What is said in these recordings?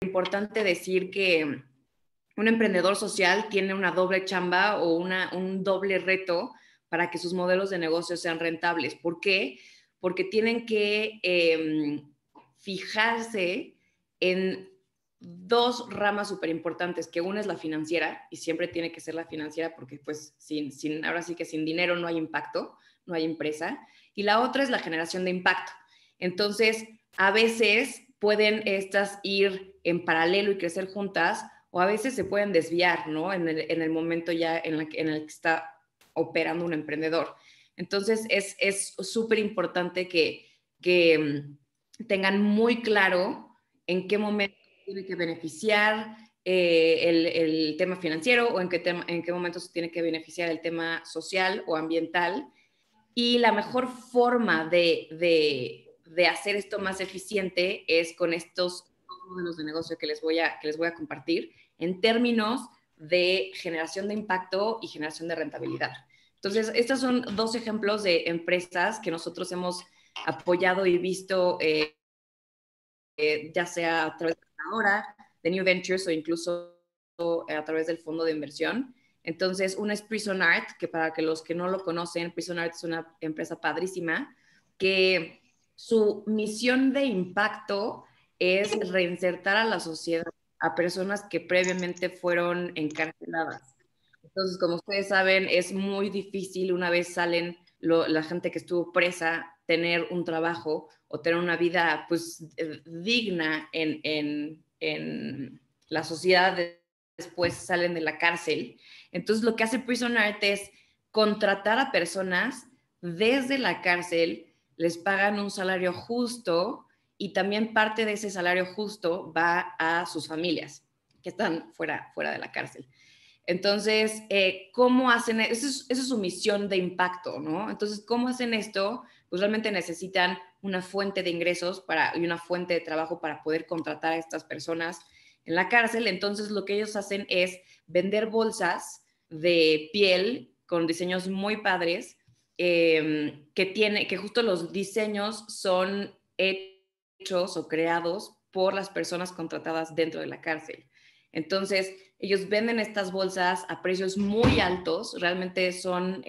importante decir que un emprendedor social tiene una doble chamba o un doble reto para que sus modelos de negocio sean rentables. ¿Por qué? Porque tienen que fijarse en dos ramas súper importantes, que una es la financiera, y siempre tiene que ser la financiera porque pues ahora sí que sin dinero no hay impacto, no hay empresa, y la otra es la generación de impacto. Entonces, a veces pueden estas ir en paralelo y crecer juntas, o a veces se pueden desviar, ¿no? En el momento ya en el que está operando un emprendedor. Entonces, es súper importante que tengan muy claro en qué momento tiene que beneficiar el tema financiero o en qué momento se tiene que beneficiar el tema social o ambiental. Y la mejor forma de hacer esto más eficiente es con estos modelos de negocio que les voy a compartir en términos de generación de impacto y generación de rentabilidad. Entonces, estos son dos ejemplos de empresas que nosotros hemos apoyado y visto, ya sea a través de la hora, de New Ventures o incluso a través del fondo de inversión. Entonces, una es Prison Art, que para que los que no lo conocen, Prison Art es una empresa padrísima, que su misión de impacto es reinsertar a la sociedad a personas que previamente fueron encarceladas. Entonces, como ustedes saben, es muy difícil una vez salen la gente que estuvo presa tener un trabajo o tener una vida pues digna en la sociedad después salen de la cárcel. Entonces lo que hace Prison Art es contratar a personas desde la cárcel, les pagan un salario justo y también parte de ese salario justo va a sus familias que están fuera de la cárcel. Entonces, ¿cómo hacen? Esa es su misión de impacto, ¿no? Entonces, ¿cómo hacen esto? Pues realmente necesitan una fuente de ingresos y una fuente de trabajo para poder contratar a estas personas en la cárcel. Entonces, lo que ellos hacen es vender bolsas de piel con diseños muy padres, que justo los diseños son hechos o creados por las personas contratadas dentro de la cárcel. Entonces, ellos venden estas bolsas a precios muy altos, realmente son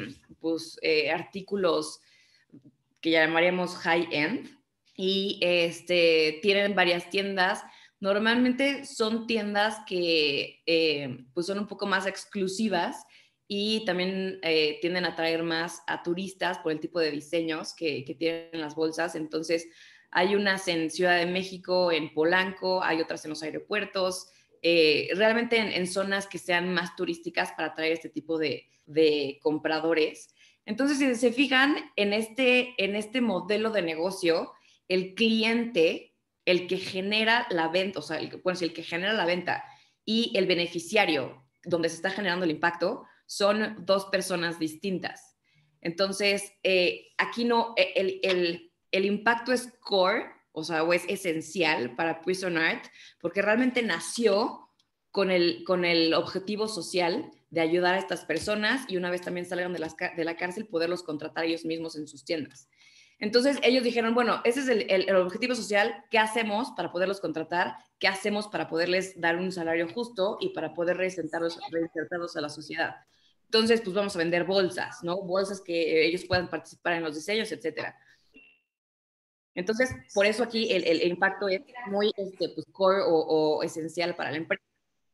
artículos que llamaríamos high-end, y tienen varias tiendas. Normalmente son tiendas que pues son un poco más exclusivas y también tienden a atraer más a turistas por el tipo de diseños que tienen las bolsas. Entonces, hay unas en Ciudad de México, en Polanco, hay otras en los aeropuertos, realmente en zonas que sean más turísticas para atraer este tipo de compradores. Entonces, si se fijan en este modelo de negocio, el cliente, el que genera la venta, o sea, el que genera la venta y el beneficiario, donde se está generando el impacto, son dos personas distintas. Entonces, aquí no, el impacto es core, o sea, o es esencial para Prison Art, porque realmente nació con el objetivo social de ayudar a estas personas y una vez también salieron de la cárcel, poderlos contratar ellos mismos en sus tiendas. Entonces ellos dijeron, bueno, ese es el objetivo social, ¿qué hacemos para poderlos contratar? ¿Qué hacemos para poderles dar un salario justo y para poder reinsertarlos a la sociedad? Entonces, pues vamos a vender bolsas, ¿no? Bolsas que ellos puedan participar en los diseños, etcétera. Entonces, por eso aquí el impacto es muy pues, core o esencial para la empresa.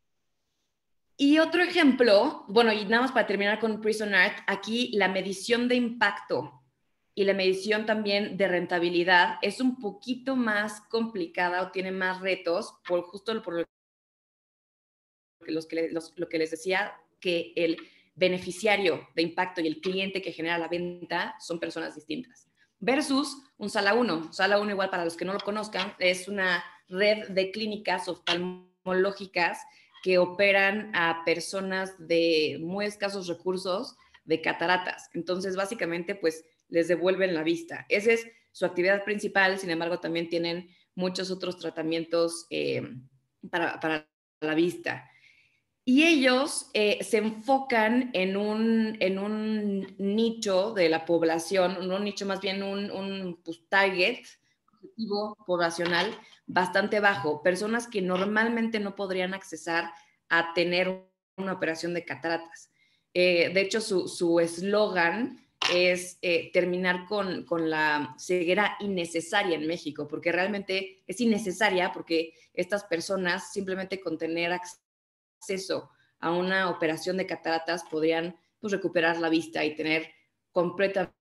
Y otro ejemplo, bueno, y nada más para terminar con Prison Art, aquí la medición de impacto y la medición también de rentabilidad es un poquito más complicada o tiene más retos por lo que les decía, que el beneficiario de impacto y el cliente que genera la venta son personas distintas. Versus un Sala 1. Sala 1, igual para los que no lo conozcan, es una red de clínicas oftalmológicas que operan a personas de muy escasos recursos de cataratas. Entonces, básicamente, pues les devuelven la vista. Esa es su actividad principal, sin embargo, también tienen muchos otros tratamientos para la vista. Y ellos se enfocan en un nicho de la población, un nicho más bien un pues, target, objetivo poblacional bastante bajo, personas que normalmente no podrían accesar a tener una operación de cataratas. De hecho, su eslogan es terminar con la ceguera innecesaria en México, porque realmente es innecesaria porque estas personas simplemente con tener acceso a una operación de cataratas podrían pues, recuperar la vista y tener completa.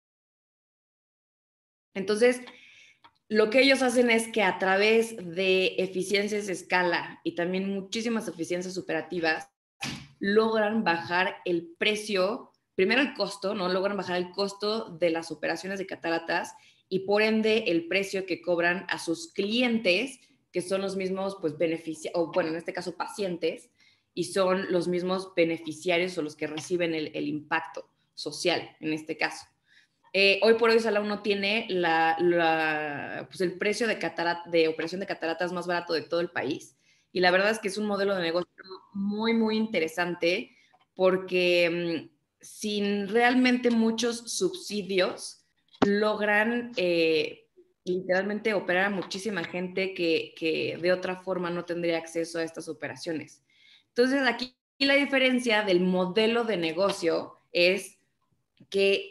Entonces, lo que ellos hacen es que a través de eficiencias de escala y también muchísimas eficiencias operativas, logran bajar el precio, primero el costo, ¿no? Logran bajar el costo de las operaciones de cataratas y por ende el precio que cobran a sus clientes, que son los mismos, pues, beneficiarios, o bueno, en este caso pacientes, y son los mismos beneficiarios o los que reciben el impacto social, en este caso. Hoy por hoy Sala 1 tiene pues el precio de operación de cataratas más barato de todo el país. Y la verdad es que es un modelo de negocio muy, muy interesante porque sin realmente muchos subsidios logran literalmente operar a muchísima gente que de otra forma no tendría acceso a estas operaciones. Entonces aquí la diferencia del modelo de negocio es que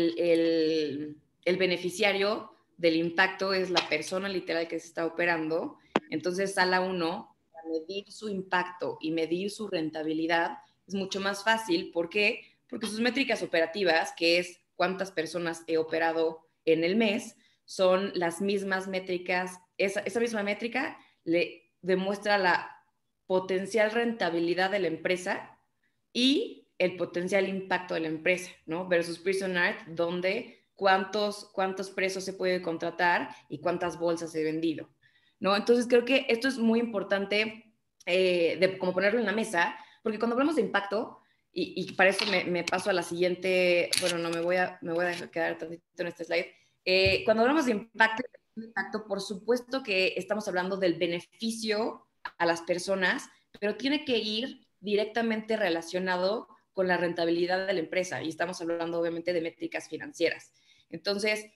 el beneficiario del impacto es la persona literal que se está operando. Entonces, Sala 1, para medir su impacto y medir su rentabilidad, es mucho más fácil. ¿Por qué? Porque sus métricas operativas, que es cuántas personas he operado en el mes, son las mismas métricas. Esa misma métrica le demuestra la potencial rentabilidad de la empresa y el potencial impacto de la empresa, ¿no? Versus Prison Art, donde cuántos presos se puede contratar y cuántas bolsas he vendido, ¿no? Entonces creo que esto es muy importante de como ponerlo en la mesa, porque cuando hablamos de impacto, y para eso me paso a la siguiente, bueno, no, me voy a dejar quedar tantito en este slide. Cuando hablamos de impacto, por supuesto que estamos hablando del beneficio a las personas, pero tiene que ir directamente relacionado con la rentabilidad de la empresa y estamos hablando obviamente de métricas financieras. Entonces,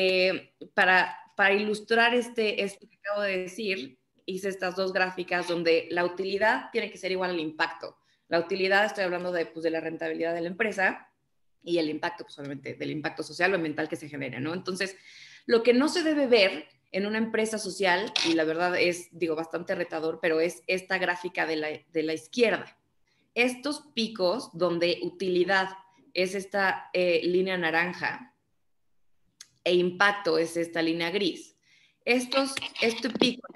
para ilustrar esto que acabo de decir, hice estas dos gráficas donde la utilidad tiene que ser igual al impacto. La utilidad, estoy hablando pues, de la rentabilidad de la empresa y el impacto, pues obviamente, del impacto social o ambiental que se genera, ¿no? Entonces, lo que no se debe ver en una empresa social, y la verdad es, digo, bastante retador, pero es esta gráfica de la izquierda. Estos picos donde utilidad es esta línea naranja e impacto es esta línea gris. Este pico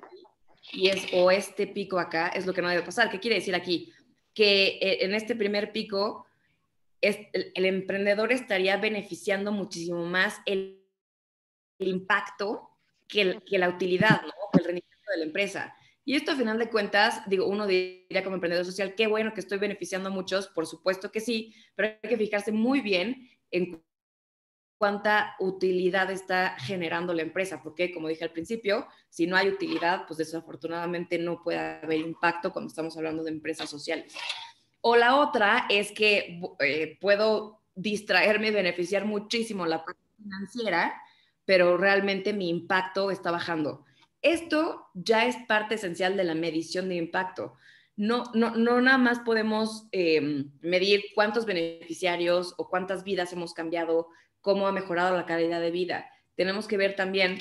o este pico acá es lo que no debe pasar. ¿Qué quiere decir aquí? Que en este primer pico el emprendedor estaría beneficiando muchísimo más el impacto que la utilidad, ¿no? Que el rendimiento de la empresa. Y esto, a final de cuentas, digo, uno diría como emprendedor social, qué bueno que estoy beneficiando a muchos, por supuesto que sí, pero hay que fijarse muy bien en cuánta utilidad está generando la empresa, porque como dije al principio, si no hay utilidad, pues desafortunadamente no puede haber impacto cuando estamos hablando de empresas sociales. O la otra es que puedo distraerme y beneficiar muchísimo la parte financiera, pero realmente mi impacto está bajando. Esto ya es parte esencial de la medición de impacto. No nada más podemos medir cuántos beneficiarios o cuántas vidas hemos cambiado, cómo ha mejorado la calidad de vida. Tenemos que ver también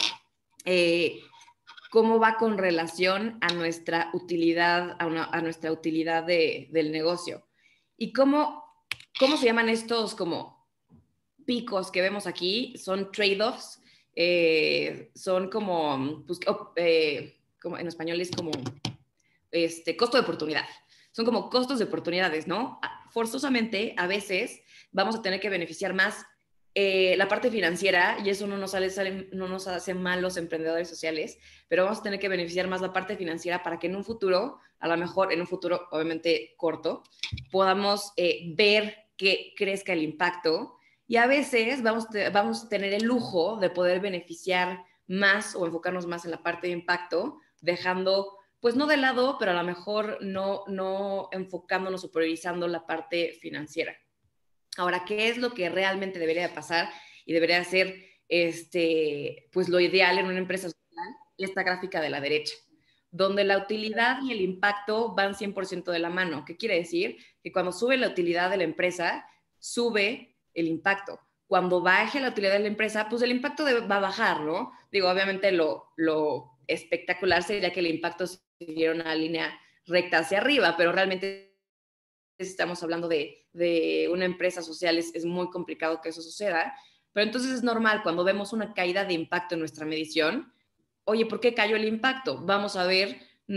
cómo va con relación a nuestra utilidad, a nuestra utilidad del negocio. Y cómo se llaman estos como picos que vemos aquí, son trade-offs, son como, pues, como en español es como costo de oportunidad. Son como costos de oportunidades, ¿no? Forzosamente, a veces vamos a tener que beneficiar más la parte financiera, y eso no nos hace mal los emprendedores sociales, pero vamos a tener que beneficiar más la parte financiera para que en un futuro, a lo mejor en un futuro obviamente corto, podamos ver que crezca el impacto, y a veces vamos a tener el lujo de poder beneficiar más o enfocarnos más en la parte de impacto, dejando pues no de lado, pero a lo mejor no enfocándonos o priorizando la parte financiera. Ahora, ¿qué es lo que realmente debería pasar y debería ser pues lo ideal en una empresa social, esta gráfica de la derecha, donde la utilidad y el impacto van 100% de la mano. ¿Qué quiere decir? Que cuando sube la utilidad de la empresa, sube el impacto. Cuando baje la utilidad de la empresa, pues el impacto va a bajar, ¿no? Digo, obviamente lo espectacular sería que el impacto siguiera una línea recta hacia arriba, pero realmente si estamos hablando de una empresa social, es muy complicado que eso suceda. Pero entonces es normal cuando vemos una caída de impacto en nuestra medición. Oye, ¿por qué cayó el impacto? Vamos a ver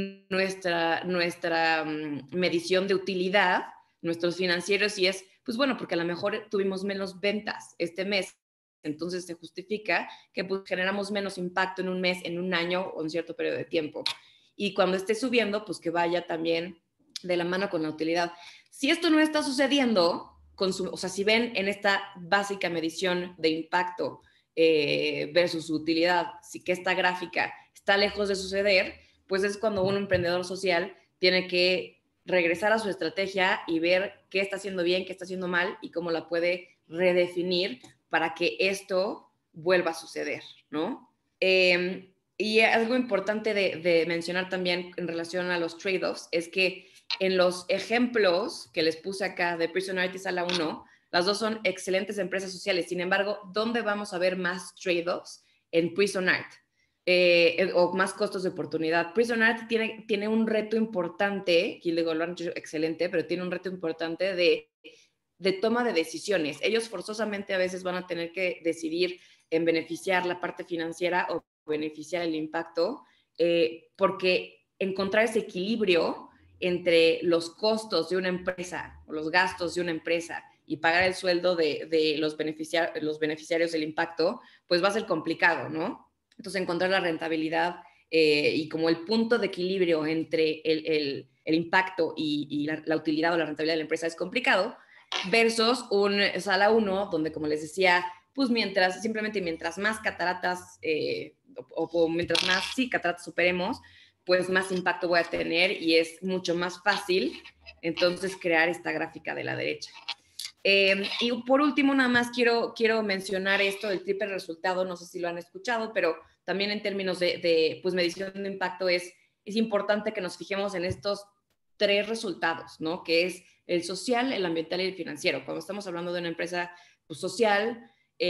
nuestra medición de utilidad, nuestros financieros, y es, pues bueno, porque a lo mejor tuvimos menos ventas este mes, entonces se justifica que pues, generamos menos impacto en un mes, en un año o en cierto periodo de tiempo. Y cuando esté subiendo, pues que vaya también de la mano con la utilidad. Si esto no está sucediendo, o sea, si ven en esta básica medición de impacto versus utilidad, si que esta gráfica está lejos de suceder, pues es cuando un emprendedor social tiene que regresar a su estrategia y ver qué está haciendo bien, qué está haciendo mal y cómo la puede redefinir para que esto vuelva a suceder, ¿no? Y algo importante de mencionar también en relación a los trade-offs es que en los ejemplos que les puse acá de Prison Art y Sala 1, las dos son excelentes empresas sociales. Sin embargo, ¿dónde vamos a ver más trade-offs? En Prison Art. O más costos de oportunidad. Prison Art tiene un reto importante, y digo, lo han hecho excelente, pero tiene un reto importante de toma de decisiones. Ellos forzosamente a veces van a tener que decidir en beneficiar la parte financiera o beneficiar el impacto, porque encontrar ese equilibrio entre los costos de una empresa o los gastos de una empresa y pagar el sueldo de los beneficiarios del impacto, pues va a ser complicado, ¿no? Entonces, encontrar la rentabilidad y como el punto de equilibrio entre el impacto y la utilidad o la rentabilidad de la empresa es complicado, versus un Sala 1, donde, como les decía, pues simplemente mientras más cataratas o mientras más cataratas superemos, pues más impacto voy a tener y es mucho más fácil entonces crear esta gráfica de la derecha. Y por último, nada más quiero mencionar esto del triple resultado, no sé si lo han escuchado, pero también en términos de pues, medición de impacto es importante que nos fijemos en estos tres resultados, ¿no? Que es el social, el ambiental y el financiero. Cuando estamos hablando de una empresa pues, social,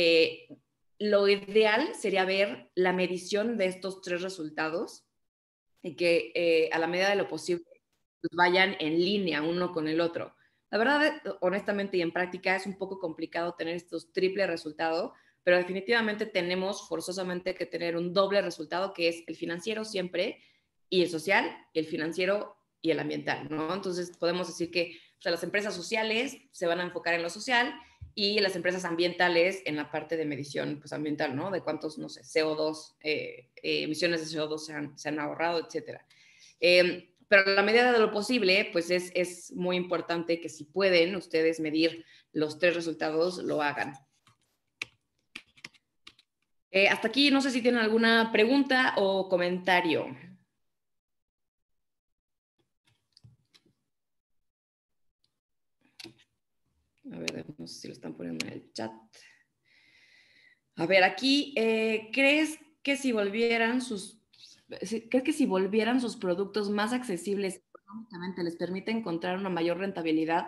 lo ideal sería ver la medición de estos tres resultados y que a la medida de lo posible pues, vayan en línea uno con el otro. La verdad, honestamente y en práctica es un poco complicado tener estos triple resultados, pero definitivamente tenemos forzosamente que tener un doble resultado que es el financiero siempre y el social, el financiero y el ambiental, ¿no? Entonces podemos decir que o sea, las empresas sociales se van a enfocar en lo social y las empresas ambientales en la parte de medición pues, ambiental, ¿no? De cuántos, no sé, CO2, emisiones de CO2 se han ahorrado, etcétera. Pero a la medida de lo posible, pues es muy importante que si pueden ustedes medir los tres resultados, lo hagan. Hasta aquí, no sé si tienen alguna pregunta o comentario. A ver, no sé si lo están poniendo en el chat. A ver, aquí, ¿crees que si volvieran sus productos más accesibles económicamente les permite encontrar una mayor rentabilidad?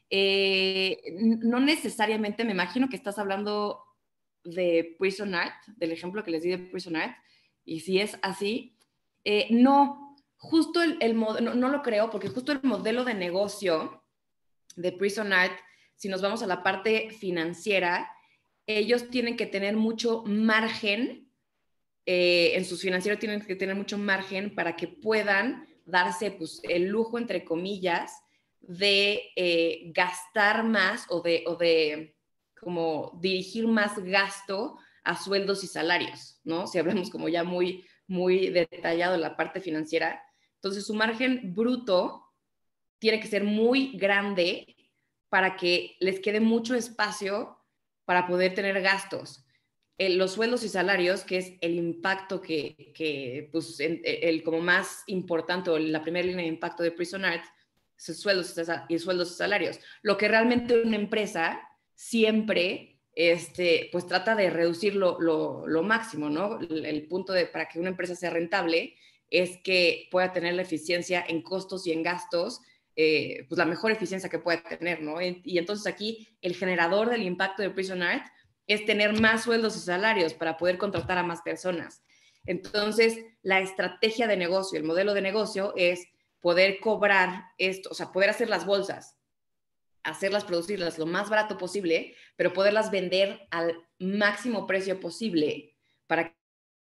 No necesariamente, me imagino que estás hablando de Prison Art, del ejemplo que les di de Prison Art, y si es así, no, justo no lo creo, porque justo el modelo de negocio de Prison Art, si nos vamos a la parte financiera, ellos tienen que tener mucho margen, en sus financieros tienen que tener mucho margen para que puedan darse pues, el lujo, entre comillas, de gastar más o de como dirigir más gasto a sueldos y salarios, ¿no? Si hablamos como ya muy, muy detallado en la parte financiera. Entonces, su margen bruto tiene que ser muy grande para que les quede mucho espacio para poder tener gastos. Los sueldos y salarios, que es el impacto que pues, el como más importante, o la primera línea de impacto de Prison Art, sueldos y salarios. Lo que realmente una empresa siempre pues trata de reducir lo máximo, ¿no? El punto para que una empresa sea rentable es que pueda tener la eficiencia en costos y en gastos, pues la mejor eficiencia que pueda tener, ¿no? Y entonces aquí el generador del impacto de Prison Art es tener más sueldos y salarios para poder contratar a más personas. Entonces, la estrategia de negocio, el modelo de negocio es poder cobrar esto, o sea, poder hacer las bolsas, hacerlas, producirlas lo más barato posible, pero poderlas vender al máximo precio posible para que...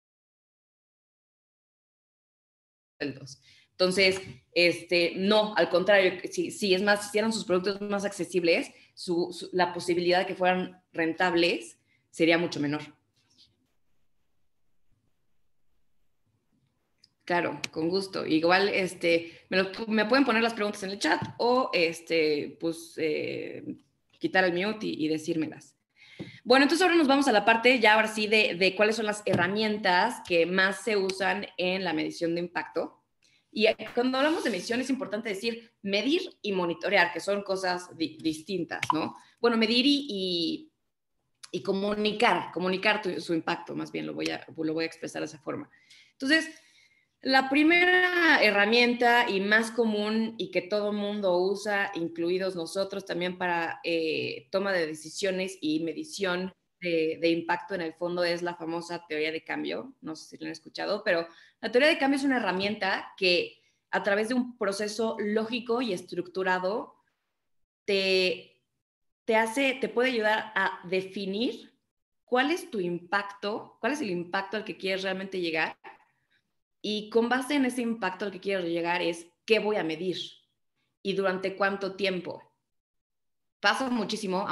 Entonces, no, al contrario, si es más, si eran sus productos más accesibles, la posibilidad de que fueran rentables sería mucho menor. Claro, con gusto. Igual, me pueden poner las preguntas en el chat o, pues, quitar el mute y decírmelas. Bueno, entonces ahora nos vamos a la parte ya ahora sí de cuáles son las herramientas que más se usan en la medición de impacto. Y cuando hablamos de medición es importante decir medir y monitorear, que son cosas distintas, ¿no? Bueno, medir y comunicar su impacto, más bien lo voy a expresar de esa forma. Entonces, la primera herramienta y más común y que todo mundo usa, incluidos nosotros también para toma de decisiones y medición de impacto en el fondo, es la famosa teoría de cambio. No sé si lo han escuchado, pero la teoría de cambio es una herramienta que a través de un proceso lógico y estructurado te puede ayudar a definir cuál es tu impacto, cuál es el impacto al que quieres realmente llegar, y con base en ese impacto al que quiero llegar es qué voy a medir y durante cuánto tiempo. Pasa muchísimo,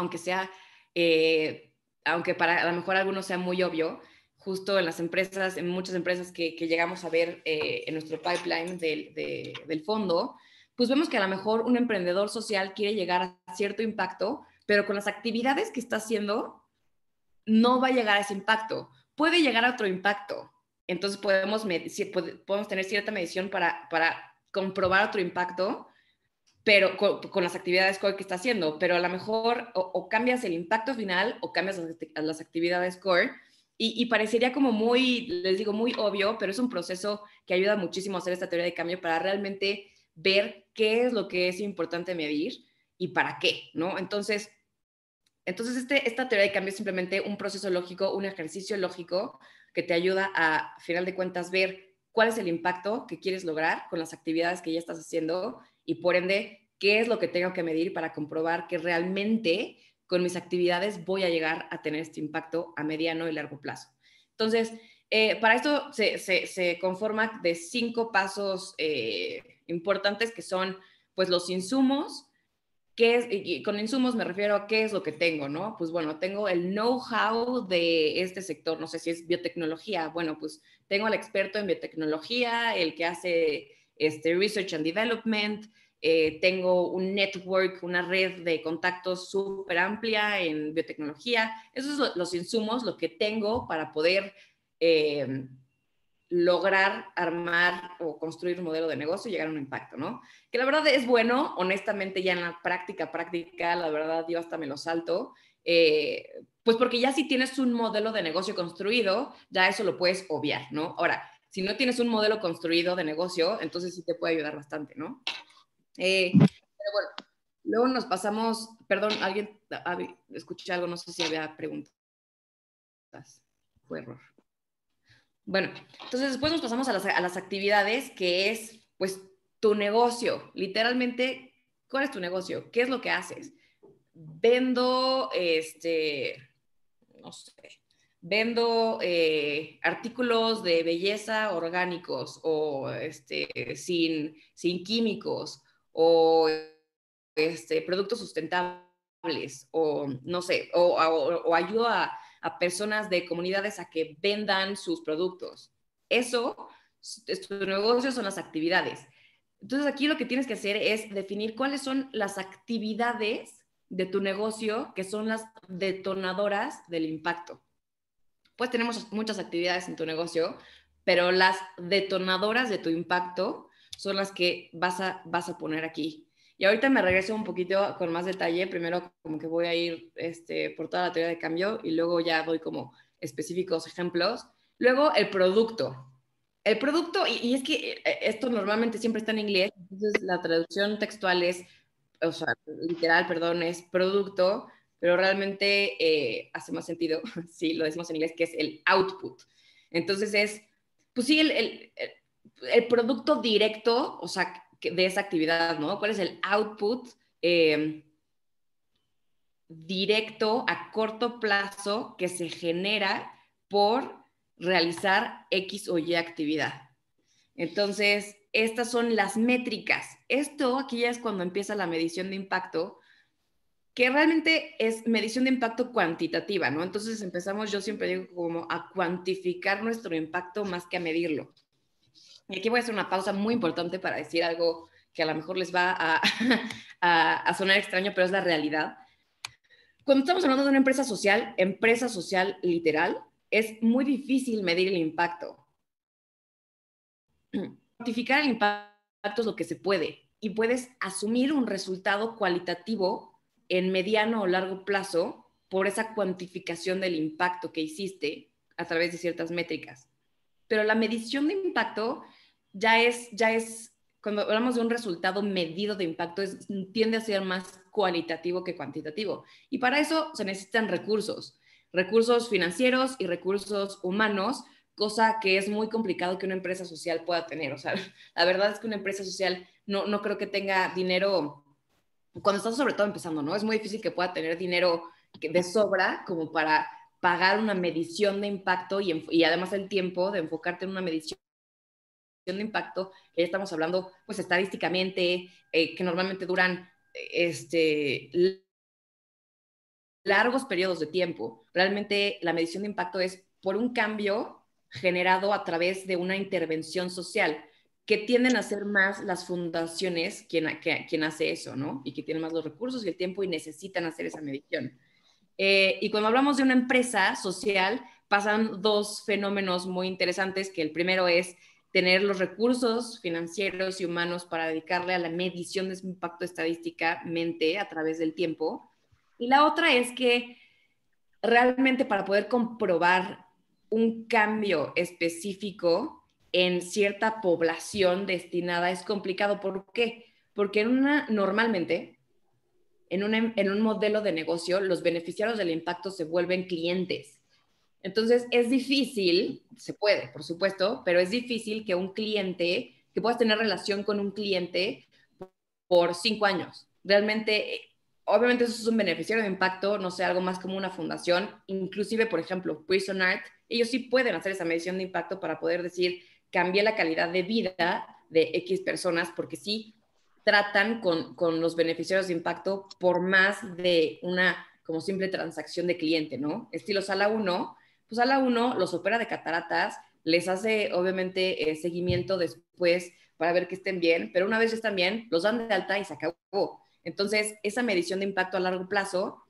aunque para a lo mejor algunos sea muy obvio, justo en las empresas, en muchas empresas que llegamos a ver en nuestro pipeline del fondo, pues vemos que a lo mejor un emprendedor social quiere llegar a cierto impacto, pero con las actividades que está haciendo no va a llegar a ese impacto. Puede llegar a otro impacto. Entonces podemos tener cierta medición para comprobar otro impacto, pero con las actividades core que está haciendo. Pero a lo mejor o cambias el impacto final o cambias las actividades core. Y parecería como les digo, muy obvio, pero es un proceso que ayuda muchísimo a hacer esta teoría de cambio para realmente ver qué es lo que es importante medir y para qué, ¿no? Entonces esta teoría de cambio es simplemente un proceso lógico, un ejercicio lógico que te ayuda a final de cuentas, ver cuál es el impacto que quieres lograr con las actividades que ya estás haciendo y por ende, qué es lo que tengo que medir para comprobar que realmente con mis actividades voy a llegar a tener este impacto a mediano y largo plazo. Entonces, para esto se conforma de 5 pasos importantes que son pues los insumos. Y con insumos me refiero a qué es lo que tengo, ¿no? Pues bueno, tengo el know-how de este sector, no sé si es biotecnología, bueno, pues tengo al experto en biotecnología, el que hace research and development, tengo un network, una red de contactos súper amplia en biotecnología. Esos son los insumos, lo que tengo para poder lograr armar o construir un modelo de negocio y llegar a un impacto, ¿no? Que la verdad es bueno, honestamente ya en la práctica, la verdad yo hasta me lo salto, pues porque ya si tienes un modelo de negocio construido, ya eso lo puedes obviar, ¿no? Ahora, si no tienes un modelo construido de negocio, entonces sí te puede ayudar bastante, ¿no? Pero bueno, luego nos pasamos, perdón, alguien, escuché algo, no sé si había preguntas. Fue error. Bueno, entonces después nos pasamos a las actividades, que es, pues, tu negocio. Literalmente, ¿cuál es tu negocio? ¿Qué es lo que haces? Vendo, no sé, vendo artículos de belleza orgánicos o sin químicos o productos sustentables o no sé, o ayudo a personas de comunidades a que vendan sus productos. Eso, tu negocio son las actividades. Entonces aquí lo que tienes que hacer es definir cuáles son las actividades de tu negocio que son las detonadoras del impacto. Pues tenemos muchas actividades en tu negocio, pero las detonadoras de tu impacto son las que vas a poner aquí. Y ahorita me regreso un poquito con más detalle. Primero como que voy a ir por toda la teoría de cambio y luego ya doy como específicos ejemplos. Luego el producto. El producto, y es que esto normalmente siempre está en inglés, entonces la traducción textual es, o sea, literal, perdón, es producto, pero realmente hace más sentido si lo decimos en inglés, que es el output. Entonces es, pues sí, el producto directo, o sea, de esa actividad, ¿no? ¿Cuál es el output directo a corto plazo que se genera por realizar X o Y actividad? Entonces, estas son las métricas. Esto aquí ya es cuando empieza la medición de impacto, que realmente es medición de impacto cuantitativa, ¿no? Entonces empezamos, yo siempre digo, como a cuantificar nuestro impacto más que a medirlo. Y aquí voy a hacer una pausa muy importante para decir algo que a lo mejor les va a sonar extraño, pero es la realidad. Cuando estamos hablando de una empresa social literal, es muy difícil medir el impacto. Cuantificar el impacto es lo que se puede y puedes asumir un resultado cualitativo en mediano o largo plazo por esa cuantificación del impacto que hiciste a través de ciertas métricas. Pero la medición de impacto ya es cuando hablamos de un resultado medido de impacto, tiende a ser más cualitativo que cuantitativo. Y para eso se necesitan recursos financieros y recursos humanos, cosa que es muy complicado que una empresa social pueda tener. O sea, la verdad es que una empresa social no creo que tenga dinero, cuando estás sobre todo empezando, ¿no? Es muy difícil que pueda tener dinero de sobra como para pagar una medición de impacto y además el tiempo de enfocarte en una medición de impacto, que ya estamos hablando pues estadísticamente, que normalmente duran largos periodos de tiempo. Realmente la medición de impacto es por un cambio generado a través de una intervención social, que tienden a ser más las fundaciones quien hace eso, ¿no? Y que tienen más los recursos y el tiempo y necesitan hacer esa medición. Y cuando hablamos de una empresa social, pasan dos fenómenos muy interesantes, que el primero es tener los recursos financieros y humanos para dedicarle a la medición de ese impacto estadísticamente a través del tiempo. Y la otra es que realmente para poder comprobar un cambio específico en cierta población destinada es complicado. ¿Por qué? Porque normalmente en un modelo de negocio, los beneficiarios del impacto se vuelven clientes. Entonces, es difícil, se puede, por supuesto, pero es difícil que un cliente, que puedas tener relación con un cliente por 5 años. Realmente, obviamente eso es un beneficiario de impacto, no sé, algo más como una fundación. Inclusive, por ejemplo, Prison Art, ellos sí pueden hacer esa medición de impacto para poder decir, cambié la calidad de vida de X personas, porque sí tratan con los beneficiarios de impacto por más de una como simple transacción de cliente, ¿no? Estilo Sala 1, pues Sala 1 los opera de cataratas, les hace obviamente seguimiento después para ver que estén bien, pero una vez están bien, los dan de alta y se acabó. Entonces, esa medición de impacto a largo plazo,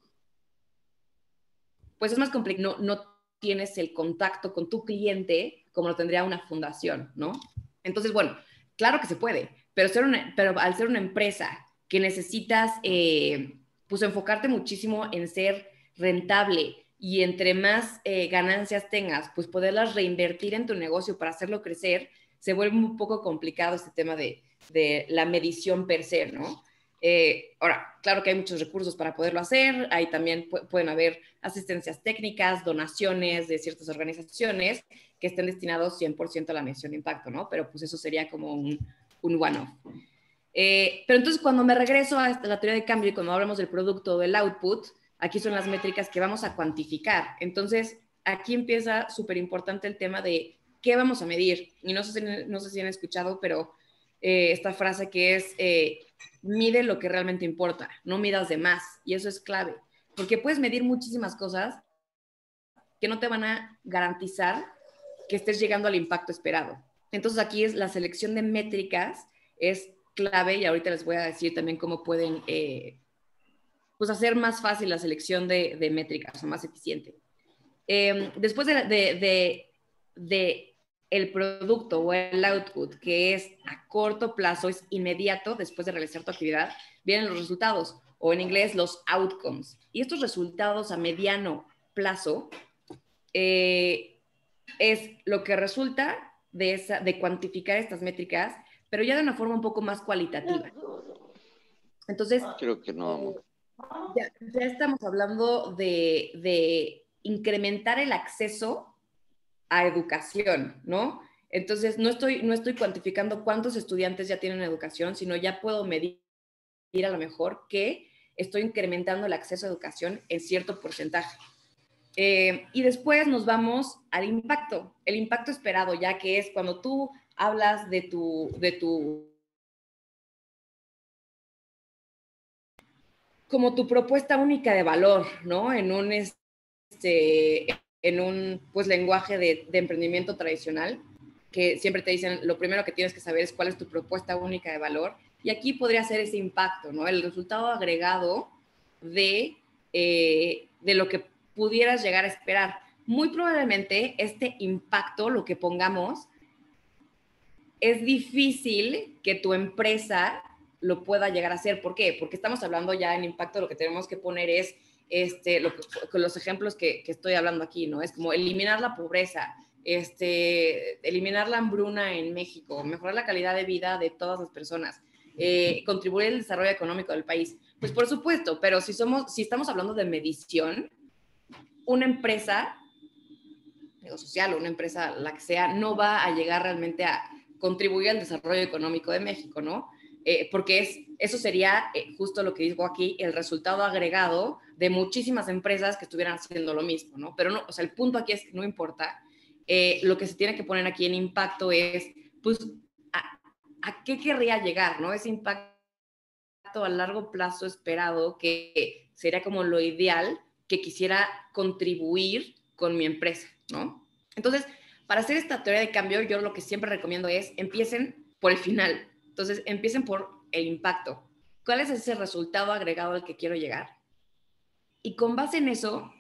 pues es más complicado, no tienes el contacto con tu cliente como lo tendría una fundación, ¿no? Entonces, bueno, claro que se puede, pero al ser una empresa que necesitas, pues enfocarte muchísimo en ser rentable y entre más ganancias tengas, pues poderlas reinvertir en tu negocio para hacerlo crecer, se vuelve un poco complicado este tema de la medición per se, ¿no? Ahora, claro que hay muchos recursos para poderlo hacer, ahí también pueden haber asistencias técnicas, donaciones de ciertas organizaciones que estén destinados 100% a la medición de impacto, ¿no? Pero pues eso sería como un one-off. Pero entonces cuando me regreso a la teoría de cambio y cuando hablamos del producto o del output, aquí son las métricas que vamos a cuantificar. Entonces, aquí empieza súper importante el tema de qué vamos a medir. Y no sé si han escuchado, pero esta frase que es mide lo que realmente importa, no midas de más. Y eso es clave, porque puedes medir muchísimas cosas que no te van a garantizar que estés llegando al impacto esperado. Entonces aquí es la selección de métricas, es clave y ahorita les voy a decir también cómo pueden pues hacer más fácil la selección de métricas, o más eficiente. Después de el producto o el output que es a corto plazo, es inmediato después de realizar tu actividad, vienen los resultados, o en inglés los outcomes. Y estos resultados a mediano plazo es lo que resulta de cuantificar estas métricas, pero ya de una forma un poco más cualitativa. Entonces, Creo que no. ya estamos hablando de incrementar el acceso a educación, ¿no? Entonces, no estoy cuantificando cuántos estudiantes ya tienen educación, sino ya puedo medir a lo mejor que estoy incrementando el acceso a educación en cierto porcentaje. Y después nos vamos al impacto, el impacto esperado, ya que es cuando tú hablas de tu como tu propuesta única de valor, ¿no? En un pues, lenguaje de emprendimiento tradicional, que siempre te dicen, lo primero que tienes que saber es cuál es tu propuesta única de valor. Y aquí podría ser ese impacto, ¿no? El resultado agregado de lo que pudieras llegar a esperar. Muy probablemente este impacto, lo que pongamos, es difícil que tu empresa lo pueda llegar a hacer. ¿Por qué? Porque estamos hablando ya en impacto, lo que tenemos que poner es los ejemplos que estoy hablando aquí, ¿no? Es como eliminar la pobreza, eliminar la hambruna en México, mejorar la calidad de vida de todas las personas, contribuir al desarrollo económico del país. Pues por supuesto, pero si estamos hablando de medición, una empresa social o una empresa, la que sea, no va a llegar realmente a contribuir al desarrollo económico de México, ¿no? Porque eso sería justo lo que digo aquí, el resultado agregado de muchísimas empresas que estuvieran haciendo lo mismo, ¿no? Pero no, o sea, el punto aquí es que no importa. Lo que se tiene que poner aquí en impacto es, pues, ¿a qué querría llegar, no? Ese impacto a largo plazo esperado, que sería como lo ideal que quisiera contribuir con mi empresa, ¿no? Entonces, para hacer esta teoría de cambio, yo lo que siempre recomiendo es empiecen por el final. Entonces, empiecen por el impacto. ¿Cuál es ese resultado agregado al que quiero llegar? Y con base en eso,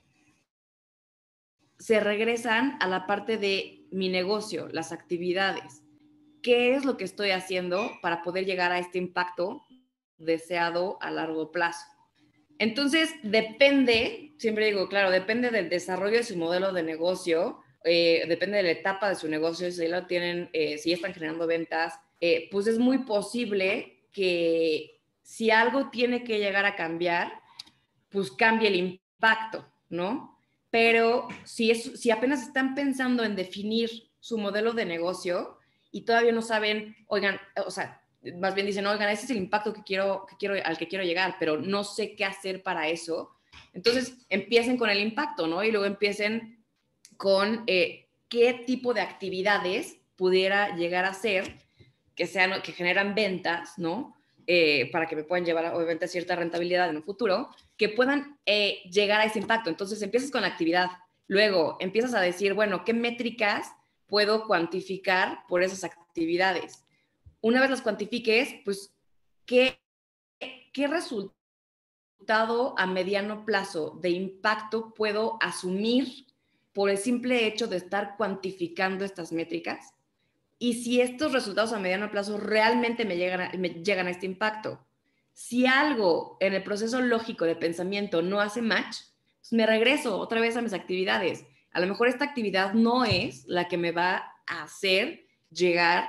se regresan a la parte de mi negocio, las actividades. ¿Qué es lo que estoy haciendo para poder llegar a este impacto deseado a largo plazo? Entonces, siempre digo, claro, depende del desarrollo de su modelo de negocio, depende de la etapa de su negocio, si lo tienen, si ya están generando ventas, pues es muy posible que si algo tiene que llegar a cambiar, pues cambie el impacto, ¿no? Pero si apenas están pensando en definir su modelo de negocio y todavía no saben, oigan, o sea, más bien dicen, oigan, ese es el impacto al que quiero llegar, pero no sé qué hacer para eso. Entonces, empiecen con el impacto, ¿no? Y luego empiecen con qué tipo de actividades pudiera llegar a ser que generan ventas, ¿no? Para que me puedan llevar, obviamente, a cierta rentabilidad en un futuro, que puedan llegar a ese impacto. Entonces, empiezas con la actividad, luego empiezas a decir, bueno, ¿qué métricas puedo cuantificar por esas actividades? Una vez las cuantifiques, pues, ¿qué resultado a mediano plazo de impacto puedo asumir por el simple hecho de estar cuantificando estas métricas? Y si estos resultados a mediano plazo realmente me llegan a este impacto. Si algo en el proceso lógico de pensamiento no hace match, pues me regreso otra vez a mis actividades. A lo mejor esta actividad no es la que me va a hacer llegar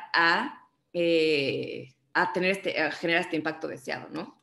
a generar este impacto deseado, ¿no?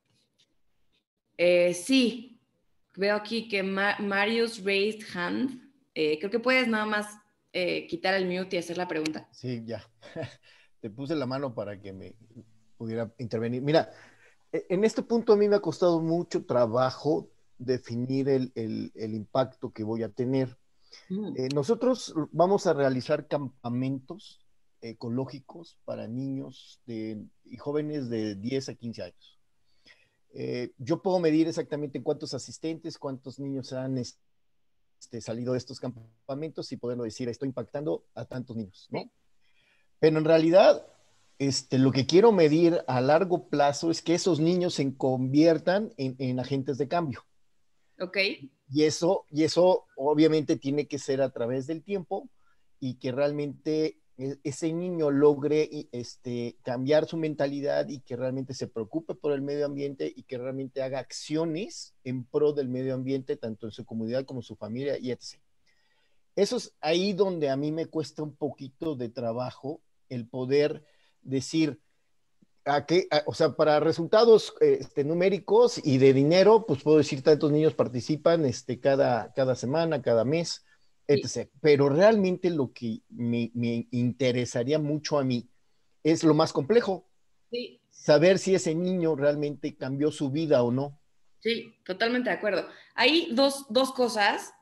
Sí, veo aquí que Marius raised hand. Creo que puedes nada más quitar el mute y hacer la pregunta. Sí, ya. Te puse la mano para que me pudiera intervenir. Mira, en este punto a mí me ha costado mucho trabajo definir el impacto que voy a tener. Nosotros vamos a realizar campamentos ecológicos para niños y jóvenes de 10 a 15 años. Yo puedo medir exactamente cuántos asistentes, cuántos niños han salido de estos campamentos y poderlo decir, estoy impactando a tantos niños, ¿no? Sí. Pero en realidad, lo que quiero medir a largo plazo es que esos niños se conviertan en agentes de cambio. Ok. Y eso obviamente tiene que ser a través del tiempo y que realmente ese niño logre cambiar su mentalidad y que realmente se preocupe por el medio ambiente y que realmente haga acciones en pro del medio ambiente, tanto en su comunidad como en su familia y etc. Eso es ahí donde a mí me cuesta un poquito de trabajo el poder decir, o sea, para resultados numéricos y de dinero, pues puedo decir tantos niños participan cada semana, cada mes, Sí, etc. Pero realmente lo que me interesaría mucho a mí es lo más complejo, sí, saber si ese niño realmente cambió su vida o no. sí, totalmente de acuerdo. Hay dos cosas.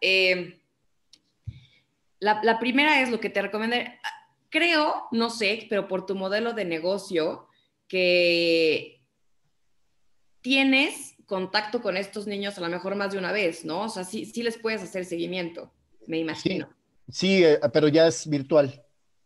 La primera es lo que te recomendé. Creo, no sé, pero por tu modelo de negocio, que tienes contacto con estos niños a lo mejor más de una vez, ¿no? O sea, sí, sí les puedes hacer seguimiento, me Sí, imagino. sí, pero ya es virtual.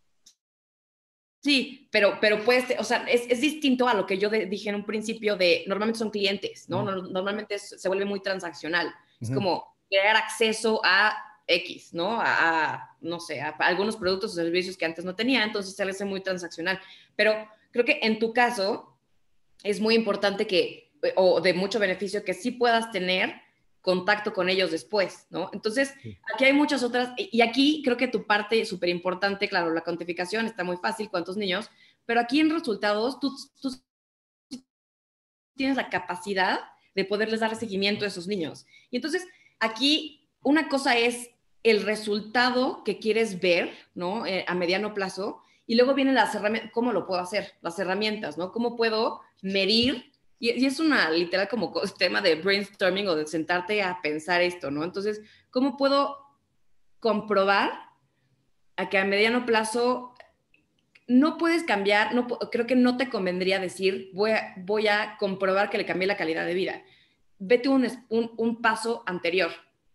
Sí, pero puedes, o sea, es distinto a lo que yo dije en un principio de, normalmente son clientes, ¿no? Uh Normalmente se vuelve muy transaccional. Es -huh. como crear acceso a X, ¿no? No sé, a algunos productos o servicios que antes no tenía, entonces se le hace muy transaccional. Pero creo que en tu caso es muy importante o de mucho beneficio, que sí puedas tener contacto con ellos después, ¿no? Entonces, Sí. aquí hay muchas otras, y aquí creo que tu parte súper importante, claro, la cuantificación está muy fácil, cuántos niños, pero aquí en resultados tú tienes la capacidad de poderles dar seguimiento a esos niños. Y entonces, aquí una cosa es el resultado que quieres ver, ¿no? A mediano plazo, y luego vienen las herramientas, ¿cómo lo puedo hacer? Las herramientas, ¿no? ¿Cómo puedo medir? Y es una literal como tema de brainstorming o de sentarte a pensar esto, ¿no? Entonces, ¿cómo puedo comprobar a que a mediano plazo no puedes cambiar? Creo que no te convendría decir, voy a comprobar que le cambié la calidad de vida. Vete un paso anterior.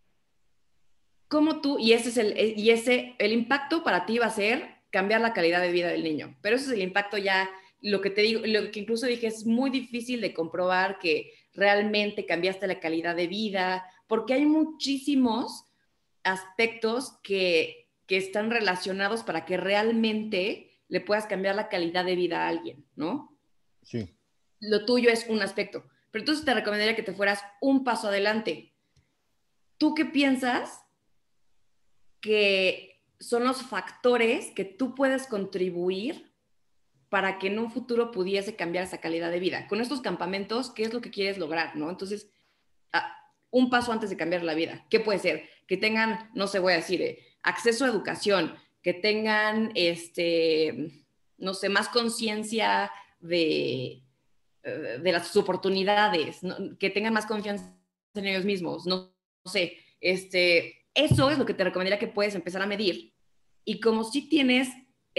¿Cómo tú, el impacto para ti va a ser cambiar la calidad de vida del niño? Pero ese es el impacto ya, lo que te digo, lo que incluso dije, es muy difícil de comprobar que realmente cambiaste la calidad de vida, porque hay muchísimos aspectos que están relacionados para que realmente le puedas cambiar la calidad de vida a alguien, ¿no? Sí. Lo tuyo es un aspecto, pero entonces te recomendaría que te fueras un paso adelante. ¿Tú qué piensas que son los factores que tú puedes contribuir para que en un futuro pudiese cambiar esa calidad de vida? Con estos campamentos, ¿qué es lo que quieres lograr, no? Entonces, un paso antes de cambiar la vida. ¿Qué puede ser? Que tengan, no sé, voy a decir, acceso a educación, que tengan, no sé, más conciencia de las oportunidades, ¿no? Que tengan más confianza en ellos mismos, no sé, eso es lo que te recomendaría que puedes empezar a medir. Y como si tienes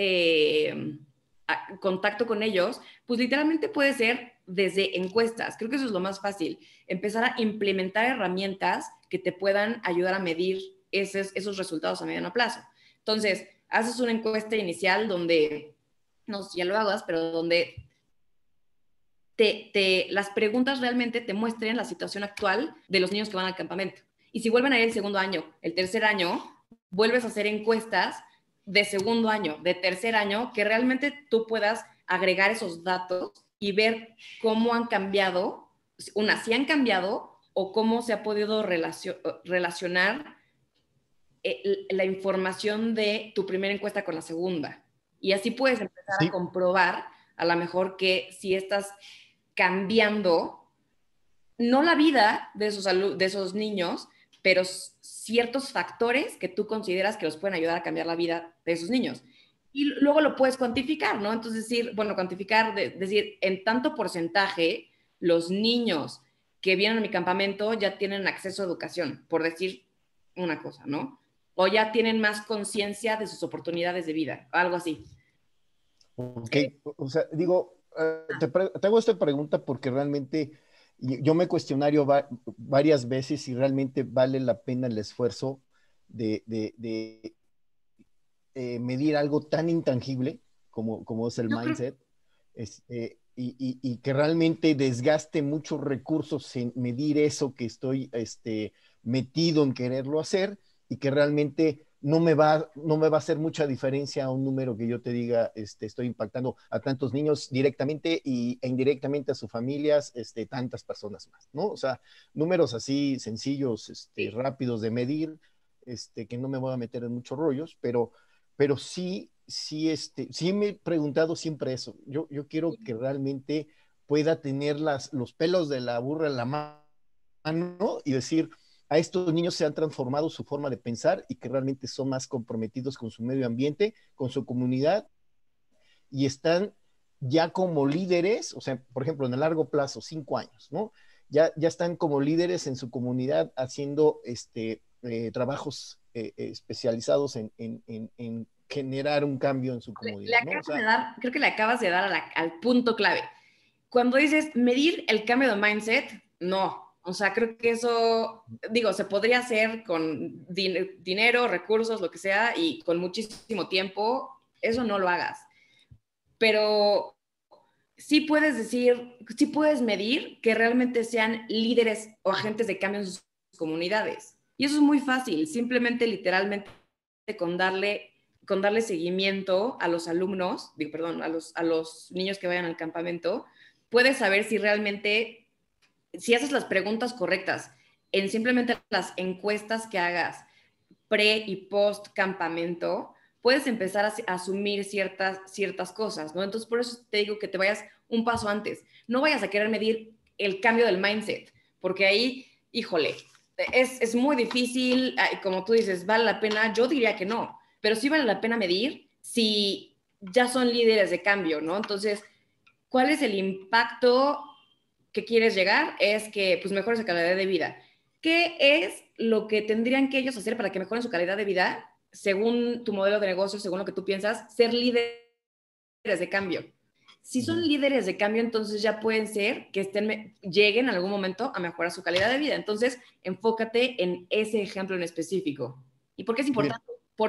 contacto con ellos, pues literalmente puede ser desde encuestas. Creo que eso es lo más fácil, empezar a implementar herramientas que te puedan ayudar a medir esos resultados a mediano plazo. Entonces, haces una encuesta inicial donde, no sé si ya lo hagas, pero donde las preguntas realmente te muestren la situación actual de los niños que van al campamento. Y si vuelven a ir el segundo año, el tercer año, vuelves a hacer encuestas de segundo año, de tercer año, que realmente tú puedas agregar esos datos y ver cómo han cambiado, si han cambiado o cómo se ha podido relacionar la información de tu primera encuesta con la segunda. Y así puedes empezar a Sí. comprobar a lo mejor que si estás cambiando, no la vida de esos niños, pero ciertos factores que tú consideras que los pueden ayudar a cambiar la vida de esos niños. Y luego lo puedes cuantificar, ¿no? Entonces decir, bueno, cuantificar, decir, en tanto porcentaje, los niños que vienen a mi campamento ya tienen acceso a educación, por decir una cosa, ¿no? O ya tienen más conciencia de sus oportunidades de vida, algo así. Ok, o sea, digo, te hago esta pregunta porque realmente yo me cuestionario varias veces si realmente vale la pena el esfuerzo de medir algo tan intangible como es el Yo creo, mindset, y que realmente desgaste muchos recursos en medir eso que estoy metido en quererlo hacer y que realmente no me va a hacer mucha diferencia a un número que yo te diga, estoy impactando a tantos niños directamente e indirectamente a sus familias, tantas personas más, ¿no? O sea, números así sencillos, rápidos de medir, que no me voy a meter en muchos rollos, pero sí, sí, sí me he preguntado siempre eso. Yo quiero que realmente pueda tener los pelos de la burra en la mano y decir, a estos niños se han transformado su forma de pensar y que realmente son más comprometidos con su medio ambiente, con su comunidad y están ya como líderes, o sea, por ejemplo, en el largo plazo, 5 años, ¿no? Ya están como líderes en su comunidad haciendo trabajos especializados en generar un cambio en su comunidad, ¿no? O sea, Creo que le acabas de dar al punto clave. Cuando dices medir el cambio de mindset, no. O sea, creo que eso, digo, se podría hacer con dinero, recursos, lo que sea, y con muchísimo tiempo, eso no lo hagas. Pero sí puedes decir, sí puedes medir que realmente sean líderes o agentes de cambio en sus comunidades. Y eso es muy fácil, simplemente literalmente con darle seguimiento a los alumnos, digo, perdón, a los niños que vayan al campamento, puedes saber si realmente, si haces las preguntas correctas en simplemente las encuestas que hagas pre y post campamento, puedes empezar a asumir ciertas cosas, ¿no? Entonces, por eso te digo que te vayas un paso antes. No vayas a querer medir el cambio del mindset, porque ahí, híjole, es muy difícil, como tú dices, ¿vale la pena? Yo diría que no, pero sí vale la pena medir si ya son líderes de cambio, ¿no? Entonces, ¿cuál es el impacto que quieres llegar? Es que pues mejores su calidad de vida. ¿Qué es lo que tendrían que ellos hacer para que mejoren su calidad de vida? Según tu modelo de negocio, según lo que tú piensas, ser líderes de cambio. Si son líderes de cambio, entonces ya pueden ser que lleguen en algún momento a mejorar su calidad de vida. Entonces, enfócate en ese ejemplo en específico. ¿Y por qué es importante?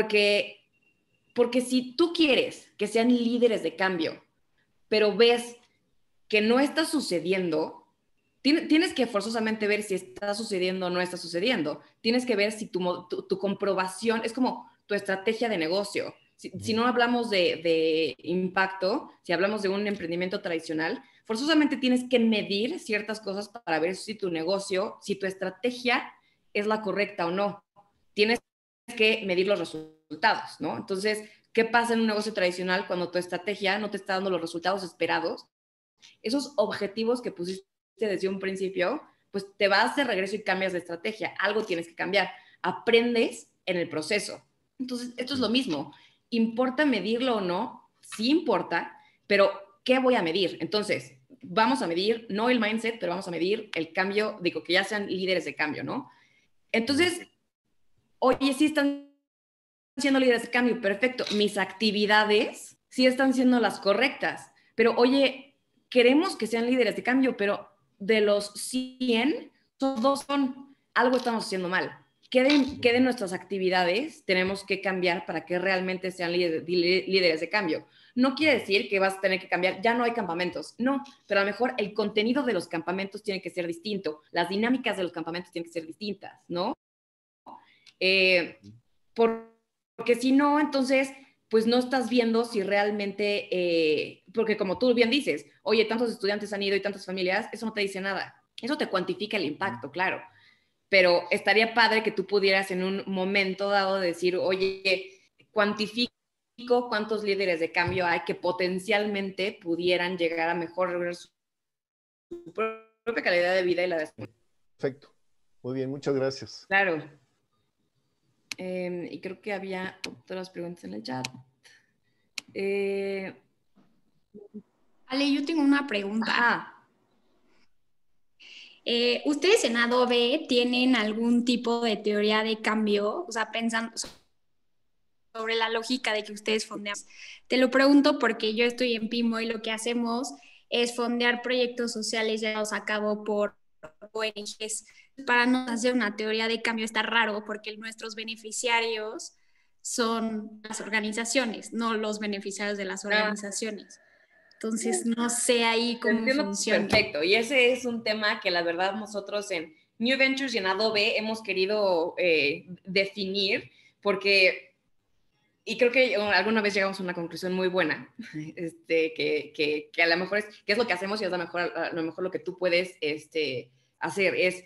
Porque si tú quieres que sean líderes de cambio, pero ves que no está sucediendo, tienes que forzosamente ver si está sucediendo o no está sucediendo. Tienes que ver si tu comprobación es como tu estrategia de negocio. Si no hablamos de impacto, si hablamos de un emprendimiento tradicional, forzosamente tienes que medir ciertas cosas para ver si tu negocio, si tu estrategia es la correcta o no. Tienes que medir los resultados, ¿no? Entonces, ¿qué pasa en un negocio tradicional cuando tu estrategia no te está dando los resultados esperados? Esos objetivos que pusiste desde un principio, pues te vas de regreso y cambias de estrategia. Algo tienes que cambiar. Aprendes en el proceso. Entonces, esto es lo mismo. ¿Importa medirlo o no? Sí importa, pero ¿qué voy a medir? Entonces, vamos a medir, no el mindset, pero vamos a medir el cambio, digo, que ya sean líderes de cambio, ¿no? Entonces, oye, sí están siendo líderes de cambio, perfecto. Mis actividades sí están siendo las correctas, pero oye, queremos que sean líderes de cambio, pero de los 100, todos son, algo estamos haciendo mal. ¿Qué de nuestras actividades tenemos que cambiar para que realmente sean líderes de cambio? No quiere decir que vas a tener que cambiar, ya no hay campamentos, no, pero a lo mejor el contenido de los campamentos tiene que ser distinto, las dinámicas de los campamentos tienen que ser distintas, ¿no? Porque si no, entonces, pues no estás viendo si realmente, porque como tú bien dices, oye, tantos estudiantes han ido y tantas familias, eso no te dice nada. Eso te cuantifica el impacto, claro. Pero estaría padre que tú pudieras en un momento dado decir, oye, cuantifico cuántos líderes de cambio hay que potencialmente pudieran llegar a mejorar su propia calidad de vida y la de... Perfecto. Muy bien, muchas gracias. Claro. Y creo que había otras preguntas en el chat. Ale, yo tengo una pregunta. ¿Ustedes en Adobe tienen algún tipo de teoría de cambio? O sea, pensando sobre la lógica de que ustedes fondean. Te lo pregunto porque yo estoy en Pimo y lo que hacemos es fondear proyectos sociales llevados a cabo por ONGs. Para no hacer una teoría de cambio está raro porque nuestros beneficiarios son las organizaciones, no los beneficiarios de las organizaciones. Entonces, no sé ahí cómo funciona. Perfecto. Y ese es un tema que la verdad nosotros en New Ventures y en Adobe hemos querido definir, porque, y creo que alguna vez llegamos a una conclusión muy buena, que a lo mejor ¿qué es lo que hacemos? Y es a lo mejor lo que tú puedes hacer es,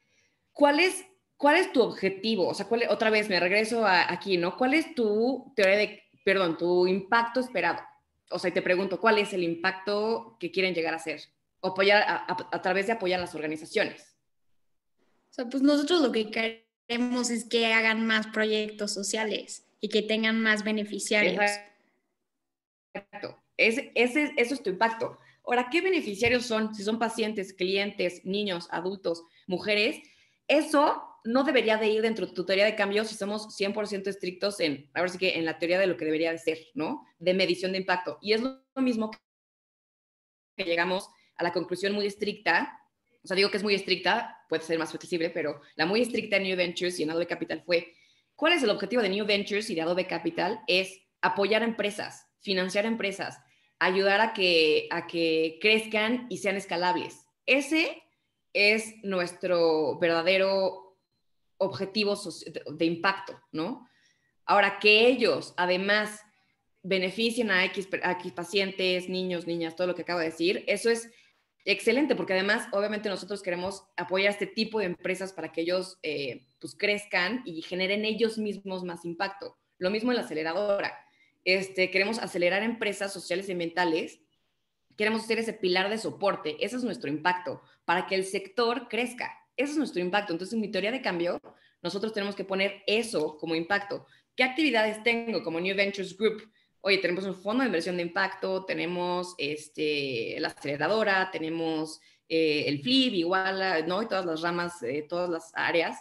¿cuál es tu objetivo? O sea, otra vez me regreso aquí, ¿no? ¿Cuál es tu tu impacto esperado? O sea, y te pregunto, ¿cuál es el impacto que quieren llegar a hacer? O apoyar a través de apoyar a las organizaciones. O sea, pues nosotros lo que queremos es que hagan más proyectos sociales y que tengan más beneficiarios. Exacto. Eso es tu impacto. Ahora, ¿qué beneficiarios son? Si son pacientes, clientes, niños, adultos, mujeres, eso no debería de ir dentro de tu teoría de cambio si somos 100% estrictos ahora sí que en la teoría de lo que debería de ser, ¿no? De medición de impacto. Y es lo mismo que llegamos a la conclusión muy estricta, o sea, digo que es muy estricta, puede ser más flexible, pero la muy estricta en New Ventures y en Adobe Capital fue, ¿cuál es el objetivo de New Ventures y de Adobe Capital? Es apoyar a empresas, financiar empresas, ayudar a que crezcan y sean escalables. Ese es nuestro verdadero objetivo de impacto, ¿no? Ahora, que ellos, además, beneficien a X pacientes, niños, niñas, todo lo que acabo de decir, eso es excelente, porque además, obviamente, nosotros queremos apoyar a este tipo de empresas para que ellos pues crezcan y generen ellos mismos más impacto. Lo mismo en la aceleradora. Queremos acelerar empresas sociales y ambientales, queremos ser ese pilar de soporte, ese es nuestro impacto, para que el sector crezca. Ese es nuestro impacto. Entonces, en mi teoría de cambio, nosotros tenemos que poner eso como impacto. ¿Qué actividades tengo como New Ventures Group? Oye, tenemos un fondo de inversión de impacto, tenemos la aceleradora, tenemos el FLIP, igual, ¿no? Y todas las ramas, todas las áreas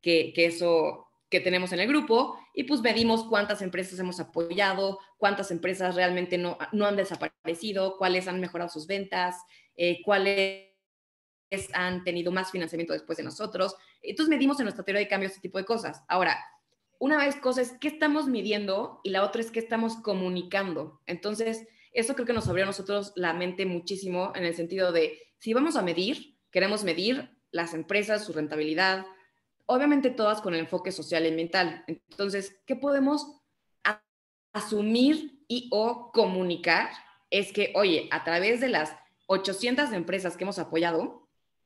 que tenemos en el grupo, y pues medimos cuántas empresas hemos apoyado, cuántas empresas realmente no han desaparecido, cuáles han mejorado sus ventas, cuáles han tenido más financiamiento después de nosotros. Entonces medimos en nuestra teoría de cambio este tipo de cosas. Ahora, una vez cosa es qué estamos midiendo y la otra es qué estamos comunicando. Entonces, eso creo que nos abrió a nosotros la mente muchísimo en el sentido de, si vamos a medir, queremos medir las empresas, su rentabilidad, obviamente todas con el enfoque social y ambiental. Entonces, ¿qué podemos asumir y o comunicar? Es que, oye, a través de las 800 empresas que hemos apoyado,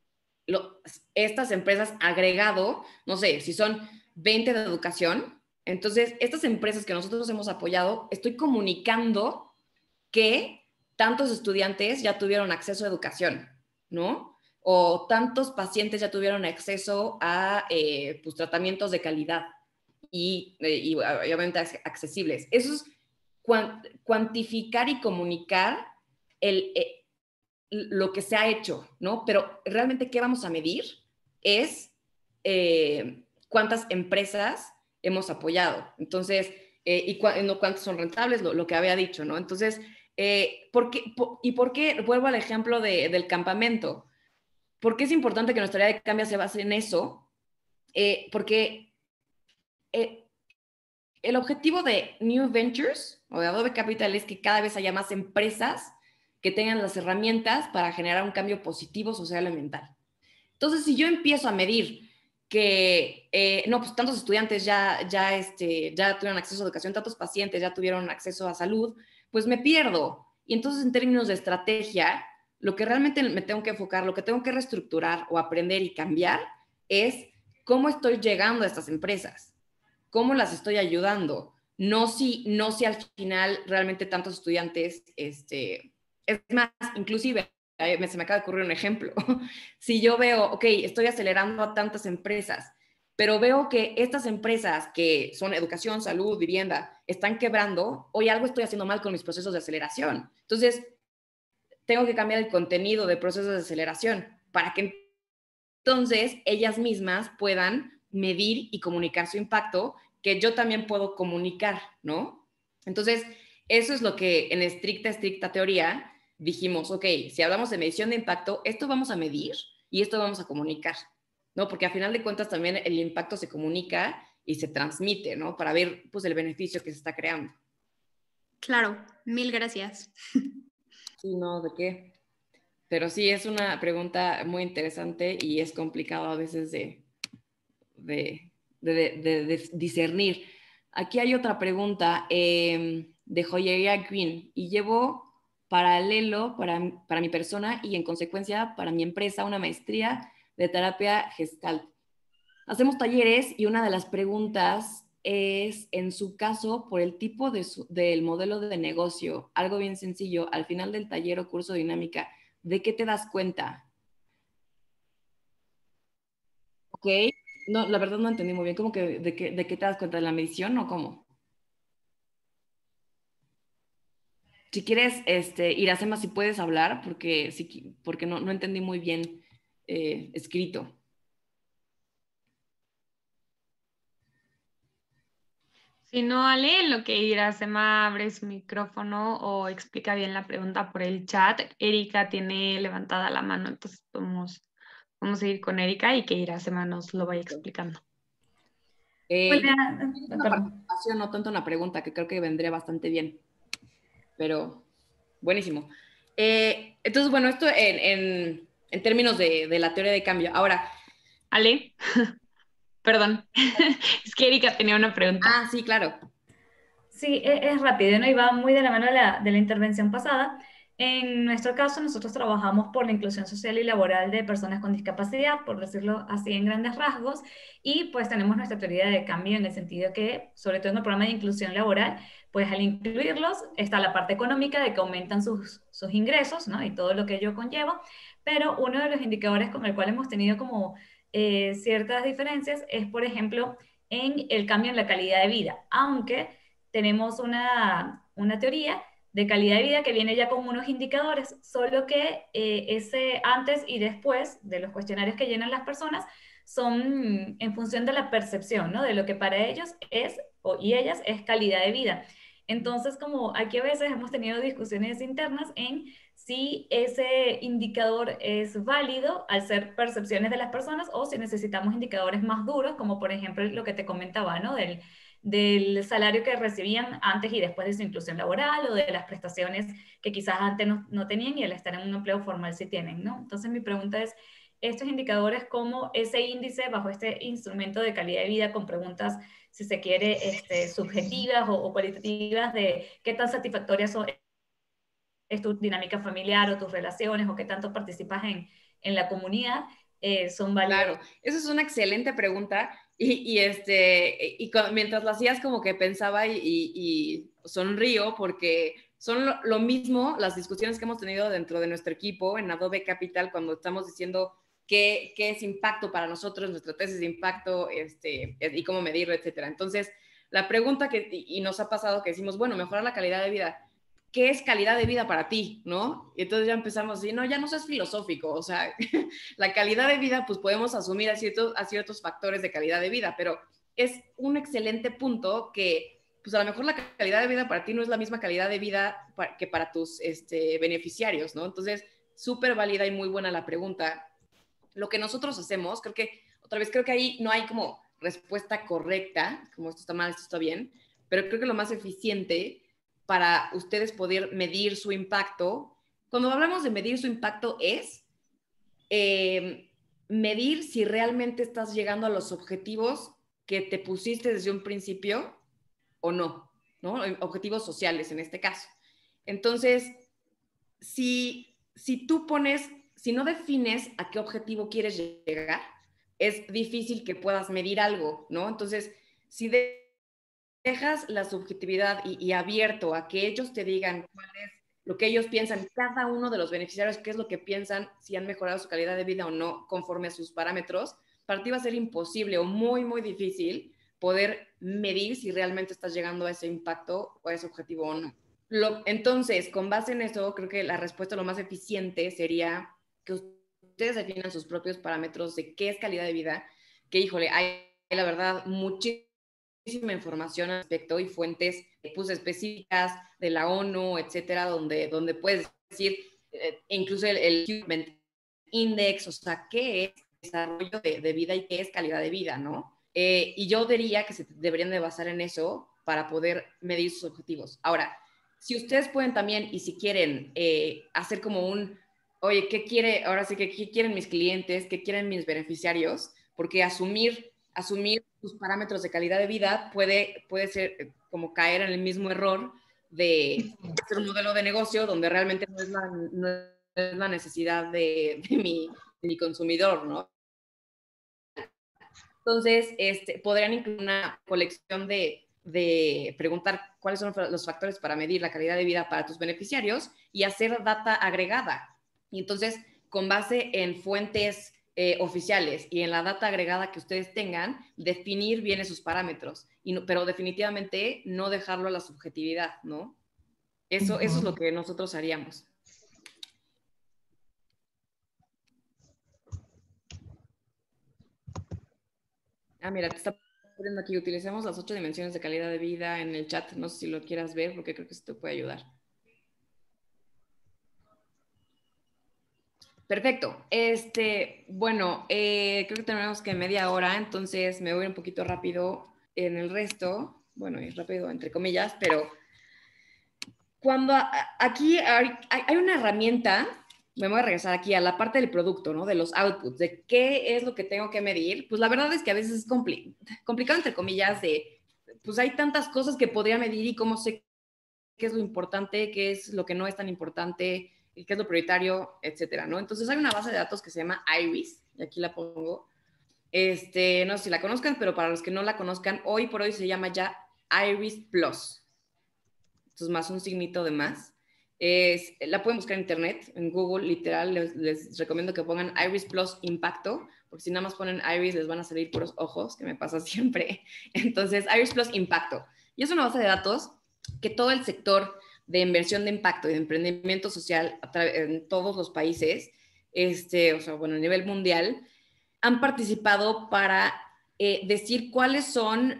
estas empresas agregado, no sé, si son 20 de educación, entonces estas empresas que nosotros hemos apoyado, estoy comunicando que tantos estudiantes ya tuvieron acceso a educación, ¿no? O tantos pacientes ya tuvieron acceso a pues, tratamientos de calidad y obviamente accesibles. Eso es cuantificar y comunicar lo que se ha hecho, ¿no? Pero realmente, ¿qué vamos a medir? Es cuántas empresas hemos apoyado. Entonces, y cuántas son rentables, lo que había dicho, ¿no? Entonces, ¿por qué? Vuelvo al ejemplo del campamento. ¿Por qué es importante que nuestra área de cambio se base en eso? Porque el objetivo de New Ventures o de Adobe Capital es que cada vez haya más empresas que tengan las herramientas para generar un cambio positivo social y ambiental. Entonces, si yo empiezo a medir que, no, pues tantos estudiantes ya tuvieron acceso a educación, tantos pacientes ya tuvieron acceso a salud, pues me pierdo. Y entonces, en términos de estrategia, lo que realmente me tengo que enfocar, lo que tengo que reestructurar o aprender y cambiar es cómo estoy llegando a estas empresas, cómo las estoy ayudando, no si al final realmente tantos estudiantes, es más, inclusive, se me acaba de ocurrir un ejemplo. Si yo veo, ok, estoy acelerando a tantas empresas, pero veo que estas empresas que son educación, salud, vivienda, están quebrando, hoy algo estoy haciendo mal con mis procesos de aceleración. Entonces, tengo que cambiar el contenido de procesos de aceleración para que entonces ellas mismas puedan medir y comunicar su impacto, que yo también puedo comunicar, ¿no? Entonces, eso es lo que en estricta teoría dijimos, ok, si hablamos de medición de impacto, esto vamos a medir y esto vamos a comunicar, ¿no? Porque a final de cuentas también el impacto se comunica y se transmite, ¿no? Para ver, pues, el beneficio que se está creando. Claro, mil gracias. Sí, no, ¿de qué? Pero sí, es una pregunta muy interesante y es complicado a veces de discernir. Aquí hay otra pregunta de Joyería Green y llevo paralelo para mi persona y en consecuencia para mi empresa una maestría de terapia Gestalt. Hacemos talleres y una de las preguntas es, en su caso, por el tipo del modelo de negocio, algo bien sencillo, al final del taller o curso de dinámica, ¿de qué te das cuenta? Ok, no, la verdad no entendí muy bien, ¿cómo que de qué te das cuenta? ¿De la medición o cómo? Si quieres, Iracema, si puedes hablar, porque, porque no entendí muy bien escrito. Si no, Ale, en lo que Iracema abre su micrófono o explica bien la pregunta por el chat, Erika tiene levantada la mano, entonces vamos a ir con Erika y que Iracema nos lo vaya explicando. Una Perdón. participación, no tanto una pregunta, que creo que vendría bastante bien, pero buenísimo. Entonces, bueno, esto en términos de la teoría de cambio. Ahora, Ale, perdón, es que Erika tenía una pregunta. sí, claro. Sí, es rápido, ¿no? Y va muy de la mano de la intervención pasada. En nuestro caso, nosotros trabajamos por la inclusión social y laboral de personas con discapacidad, por decirlo así en grandes rasgos, y pues tenemos nuestra teoría de cambio en el sentido que, sobre todo en el programa de inclusión laboral, pues al incluirlos está la parte económica de que aumentan sus ingresos, ¿no? Y todo lo que ello conlleva, pero uno de los indicadores con el cual hemos tenido como ciertas diferencias es, por ejemplo, en el cambio en la calidad de vida, aunque tenemos una teoría de calidad de vida que viene ya con unos indicadores, solo que ese antes y después de los cuestionarios que llenan las personas son en función de la percepción, ¿no? De lo que para ellos es, y ellas, es calidad de vida. Entonces, como aquí a veces hemos tenido discusiones internas en si ese indicador es válido al ser percepciones de las personas o si necesitamos indicadores más duros, como por ejemplo lo que te comentaba, ¿no? Del salario que recibían antes y después de su inclusión laboral o de las prestaciones que quizás antes no tenían y al estar en un empleo formal sí tienen, ¿no? Entonces mi pregunta es, estos indicadores, ¿cómo ese índice bajo este instrumento de calidad de vida con preguntas, si se quiere, subjetivas o cualitativas de qué tan satisfactorias es tu dinámica familiar o tus relaciones o qué tanto participas en la comunidad, son válidos? Claro, esa es una excelente pregunta mientras la hacías como que pensaba y sonrío porque son lo mismo las discusiones que hemos tenido dentro de nuestro equipo en Adobe Capital cuando estamos diciendo qué es impacto para nosotros, nuestra tesis de impacto y cómo medirlo, etcétera. Entonces, la pregunta y nos ha pasado que decimos, bueno, mejorar la calidad de vida. ¿Qué es calidad de vida para ti? ¿No? Y entonces ya empezamos así, no, ya no seas filosófico, o sea, la calidad de vida, pues podemos asumir a ciertos factores de calidad de vida, pero es un excelente punto que, pues a lo mejor la calidad de vida para ti no es la misma calidad de vida que para tus beneficiarios, ¿no? Entonces, súper válida y muy buena la pregunta. Lo que nosotros hacemos, creo que ahí no hay como respuesta correcta, como esto está mal, esto está bien, pero creo que lo más eficiente para ustedes poder medir su impacto, cuando hablamos de medir su impacto es medir si realmente estás llegando a los objetivos que te pusiste desde un principio o no, ¿no? Objetivos sociales en este caso. Entonces, si tú si no defines a qué objetivo quieres llegar, es difícil que puedas medir algo, ¿no? Entonces, si dejas la subjetividad y abierto a que ellos te digan cuál es lo que ellos piensan, cada uno de los beneficiarios, qué es lo que piensan, si han mejorado su calidad de vida o no conforme a sus parámetros, para ti va a ser imposible o muy, muy difícil poder medir si realmente estás llegando a ese impacto o a ese objetivo o no. Entonces, con base en eso, creo que la respuesta lo más eficiente sería que ustedes definan sus propios parámetros de qué es calidad de vida, que híjole, hay la verdad muchísima información al respecto y fuentes pues, específicas de la ONU, etcétera, donde puedes decir, incluso el Human Index, o sea, qué es desarrollo de vida y qué es calidad de vida, ¿no? Y yo diría que se deberían de basar en eso para poder medir sus objetivos. Ahora, si ustedes pueden también, y si quieren hacer como oye, ¿qué quieren mis clientes? ¿Qué quieren mis beneficiarios? Porque asumir asumir tus parámetros de calidad de vida puede ser como caer en el mismo error de ser un modelo de negocio donde realmente no es la necesidad de mi consumidor, ¿no? Entonces, podrían incluir una colección de preguntar cuáles son los factores para medir la calidad de vida para tus beneficiarios y hacer data agregada. Y entonces, con base en fuentes oficiales y en la data agregada que ustedes tengan, definir bien esos parámetros, pero definitivamente no dejarlo a la subjetividad, ¿no? Eso es lo que nosotros haríamos. Ah, mira, te está poniendo aquí, utilicemos las 8 dimensiones de calidad de vida en el chat. No sé si lo quieras ver porque creo que esto te puede ayudar. Perfecto. Bueno, creo que tenemos que media hora, entonces me voy un poquito rápido en el resto. Bueno, y rápido entre comillas, pero cuando aquí hay una herramienta, me voy a regresar aquí a la parte del producto, ¿no? De los outputs, de qué es lo que tengo que medir. Pues la verdad es que a veces es complicado, entre comillas, pues hay tantas cosas que podría medir y cómo sé qué es lo importante, qué es lo que no es tan importante, qué es lo prioritario, etcétera, ¿no? Entonces hay una base de datos que se llama IRIS, y aquí la pongo. No sé si la conozcan, pero para los que no la conozcan, hoy por hoy se llama ya IRIS Plus. Entonces, más un signito de más. La pueden buscar en internet, en Google, literal, les recomiendo que pongan Iris Plus Impacto, porque si nada más ponen Iris les van a salir puros ojos, que me pasa siempre. Entonces, Iris Plus Impacto. Y es una base de datos que todo el sector de inversión de impacto y de emprendimiento social en todos los países, o sea, bueno, a nivel mundial, han participado para decir cuáles son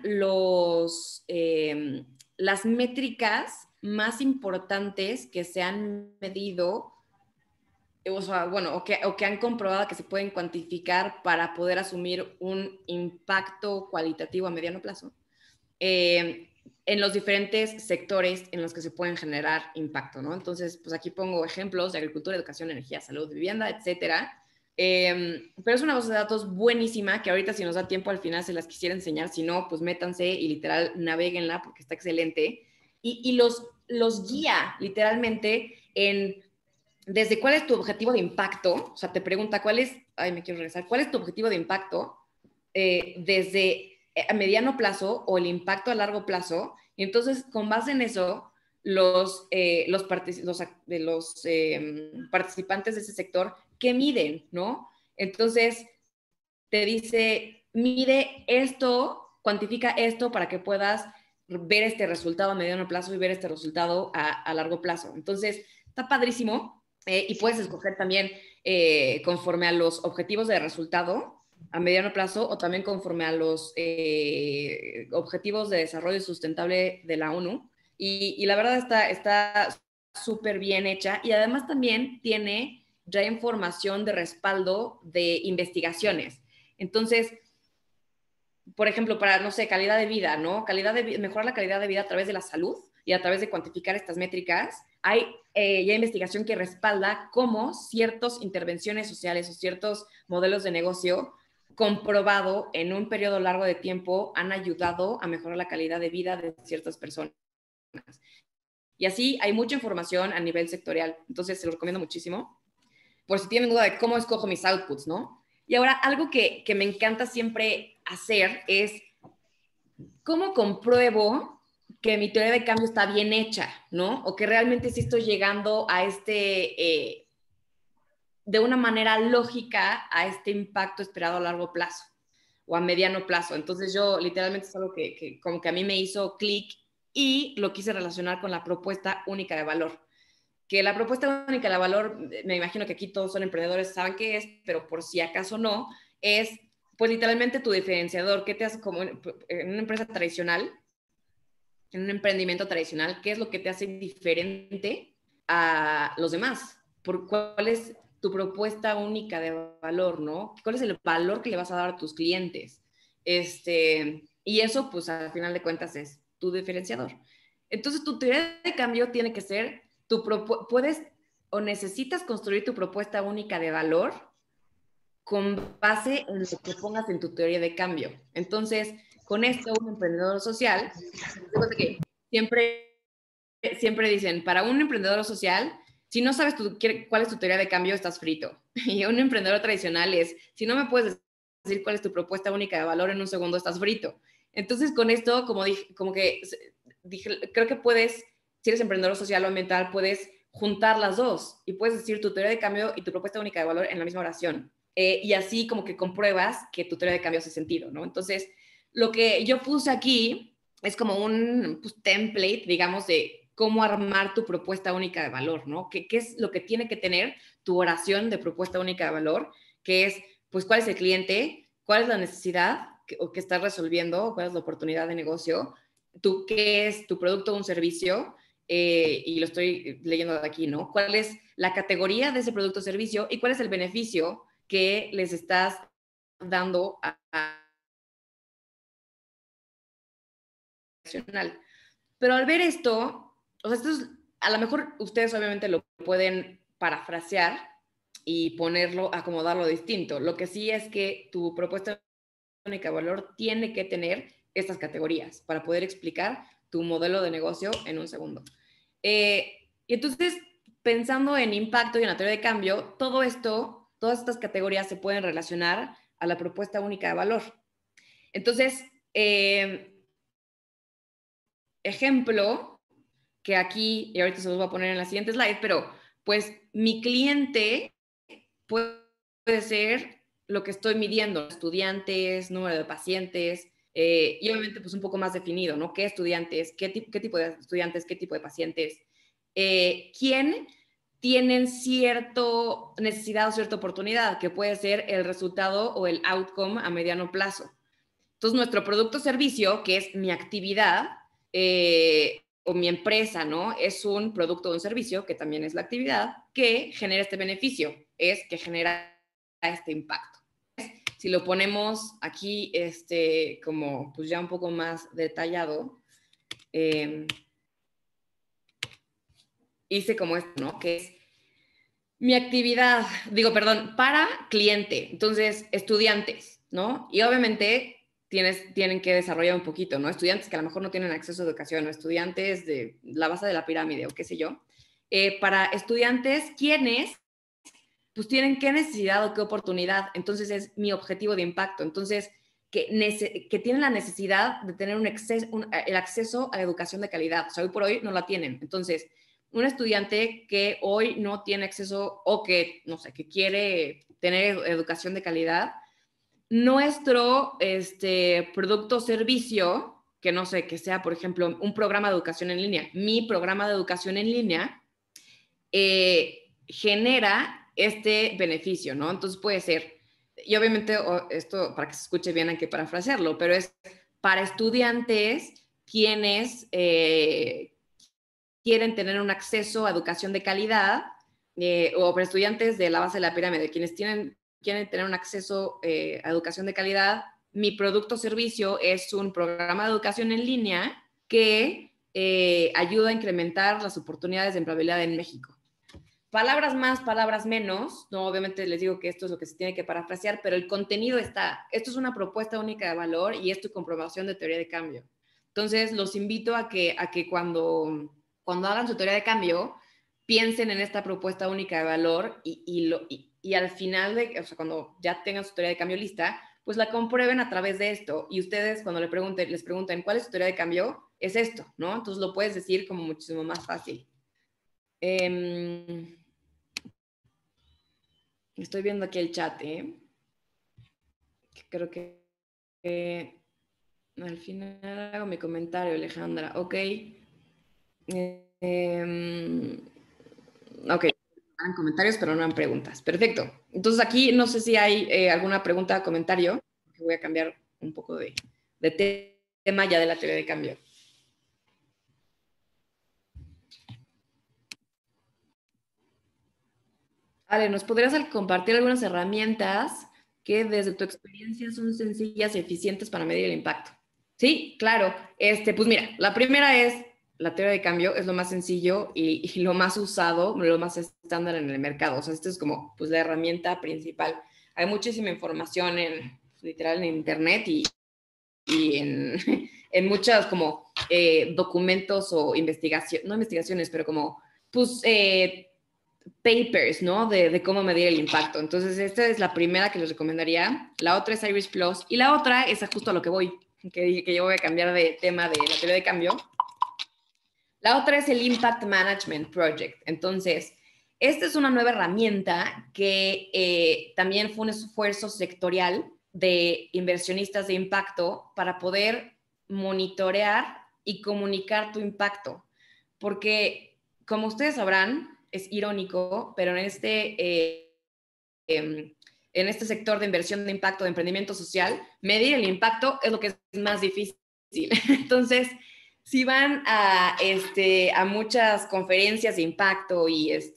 las métricas más importantes que se han medido, o sea, bueno, o que han comprobado que se pueden cuantificar para poder asumir un impacto cualitativo a mediano plazo en los diferentes sectores en los que se pueden generar impacto, ¿no? Entonces, pues aquí pongo ejemplos de agricultura, educación, energía, salud, vivienda, etcétera. Pero es una base de datos buenísima que ahorita si nos da tiempo al final se las quisiera enseñar, si no, pues métanse y literal navéguenla porque está excelente y los guía literalmente desde cuál es tu objetivo de impacto, o sea, te pregunta cuál es tu objetivo de impacto desde a mediano plazo o el impacto a largo plazo, y entonces con base en eso los participantes de ese sector, ¿qué miden? ¿No? Entonces te dice, mide esto, cuantifica esto para que puedas ver este resultado a mediano plazo y ver este resultado a largo plazo. Entonces, está padrísimo y puedes escoger también conforme a los objetivos de resultado a mediano plazo o también conforme a los objetivos de desarrollo sustentable de la ONU. Y la verdad está súper bien hecha y además también tiene ya información de respaldo de investigaciones. Entonces, por ejemplo, para, no sé, calidad de vida, ¿no? Mejorar la calidad de vida a través de la salud y a través de cuantificar estas métricas. Hay ya investigación que respalda cómo ciertas intervenciones sociales o ciertos modelos de negocio comprobado en un periodo largo de tiempo han ayudado a mejorar la calidad de vida de ciertas personas. Y así hay mucha información a nivel sectorial. Entonces, se lo recomiendo muchísimo. Por si tienen duda de cómo escojo mis outputs, ¿no? Y ahora, algo que me encanta siempre hacer es cómo compruebo que mi teoría de cambio está bien hecha, ¿no? O que realmente sí estoy llegando a de una manera lógica a este impacto esperado a largo plazo o a mediano plazo. Entonces yo literalmente es algo que como que a mí me hizo clic y lo quise relacionar con la propuesta única de valor. Que la propuesta única de valor, me imagino que aquí todos son emprendedores, saben qué es, pero por si acaso no, es pues literalmente tu diferenciador. ¿Qué te hace como en una empresa tradicional, en un emprendimiento tradicional, qué es lo que te hace diferente a los demás? ¿Cuál es tu propuesta única de valor, ¿no? ¿Cuál es el valor que le vas a dar a tus clientes? Y eso, pues, al final de cuentas es tu diferenciador. Entonces, tu teoría de cambio tiene que ser, puedes o necesitas construir tu propuesta única de valor con base en lo que pongas en tu teoría de cambio. Entonces, con esto, un emprendedor social, que siempre dicen, para un emprendedor social, si no sabes cuál es tu teoría de cambio, estás frito. Y un emprendedor tradicional es, si no me puedes decir cuál es tu propuesta única de valor en un segundo, estás frito. Entonces, con esto, como que dije, creo que puedes, si eres emprendedor social o ambiental, puedes juntar las dos y puedes decir tu teoría de cambio y tu propuesta única de valor en la misma oración. Y así como que compruebas que tu teoría de cambio hace sentido, ¿no? Entonces, lo que yo puse aquí es como un template, digamos, de cómo armar tu propuesta única de valor, ¿no? ¿Qué es lo que tiene que tener tu oración de propuesta única de valor? Que es, pues, ¿cuál es el cliente? ¿Cuál es la necesidad que estás resolviendo? ¿Cuál es la oportunidad de negocio? ¿Qué es tu producto o un servicio? Y lo estoy leyendo de aquí, ¿no? ¿Cuál es la categoría de ese producto o servicio? ¿Y cuál es el beneficio que les estás dando a Pero al ver esto, o sea, a lo mejor ustedes obviamente lo pueden parafrasear y ponerlo, acomodarlo distinto. Lo que sí es que tu propuesta única de valor tiene que tener estas categorías para poder explicar tu modelo de negocio en un segundo. Y entonces, pensando en impacto y en la teoría de cambio, todo esto, todas estas categorías se pueden relacionar a la propuesta única de valor. Entonces, ejemplo, que aquí, y ahorita se los voy a poner en la siguiente slide, pero pues mi cliente puede ser lo que estoy midiendo, estudiantes, número de pacientes, y obviamente pues un poco más definido, ¿no? ¿Qué estudiantes? ¿Qué tipo de estudiantes? ¿Qué tipo de pacientes? ¿Quién tienen cierta necesidad o cierta oportunidad, que puede ser el resultado o el outcome a mediano plazo? Entonces, nuestro producto o servicio, que es mi actividad o mi empresa, ¿no? Es un producto o un servicio, que también es la actividad, que genera este beneficio, que genera este impacto. Si lo ponemos aquí, como pues ya un poco más detallado, hice como esto, ¿no? Que es mi actividad, para cliente, entonces estudiantes, ¿no? Y obviamente tienen que desarrollar un poquito, ¿no? Estudiantes que a lo mejor no tienen acceso a educación, o estudiantes de la base de la pirámide o qué sé yo. Para estudiantes, ¿quiénes? Pues tienen qué necesidad o qué oportunidad. Entonces es mi objetivo de impacto. Entonces, que tienen la necesidad de tener el acceso a la educación de calidad. O sea, hoy por hoy no la tienen. Entonces, un estudiante que hoy no tiene acceso o que, no sé, que quiere tener educación de calidad, nuestro producto o servicio, que no sé, que sea, por ejemplo, un programa de educación en línea, mi programa de educación en línea, genera este beneficio, ¿no? Entonces puede ser, y obviamente esto para que se escuche bien hay que parafrasearlo, pero es para estudiantes quienes quieren tener un acceso a educación de calidad, o para estudiantes de la base de la pirámide, quienes quieren tener un acceso a educación de calidad. Mi producto o servicio es un programa de educación en línea que ayuda a incrementar las oportunidades de empleabilidad en México. Palabras más, palabras menos, no, obviamente les digo que esto es lo que se tiene que parafrasear, pero el contenido está. Esto es una propuesta única de valor y es tu comprobación de teoría de cambio. Entonces, los invito a que cuando hagan su teoría de cambio, piensen en esta propuesta única de valor y al final, o sea, cuando ya tengan su teoría de cambio lista, pues la comprueben a través de esto. Y ustedes, cuando les pregunten cuál es su teoría de cambio, es esto, ¿no? Entonces lo puedes decir como muchísimo más fácil. Estoy viendo aquí el chat, Creo que al final hago mi comentario, Alejandra. Ok. Ok. Hagan comentarios, pero no han preguntas. Perfecto. Entonces aquí no sé si hay alguna pregunta o comentario. Voy a cambiar un poco de tema ya de la teoría de cambio. Ale, ¿nos podrías compartir algunas herramientas que desde tu experiencia son sencillas y eficientes para medir el impacto? Sí, claro. Pues mira, la primera es la teoría de cambio, es lo más sencillo y lo más usado, lo más estándar en el mercado. O sea, esto es como pues, la herramienta principal. hay muchísima información literal en internet y en, en muchos como documentos o no investigaciones, pero como pues papers, ¿no? De cómo medir el impacto. Entonces, esta es la primera que les recomendaría. La otra es Iris Plus. Y la otra es justo a lo que voy, que dije que yo voy a cambiar de tema de la teoría de cambio. La otra es el Impact Management Project. Entonces, esta es una nueva herramienta que también fue un esfuerzo sectorial de inversionistas de impacto para poder monitorear y comunicar tu impacto. Porque, como ustedes sabrán, es irónico, pero en este sector de inversión de impacto, de emprendimiento social, medir el impacto es lo que es más difícil. Entonces, si van a muchas conferencias de impacto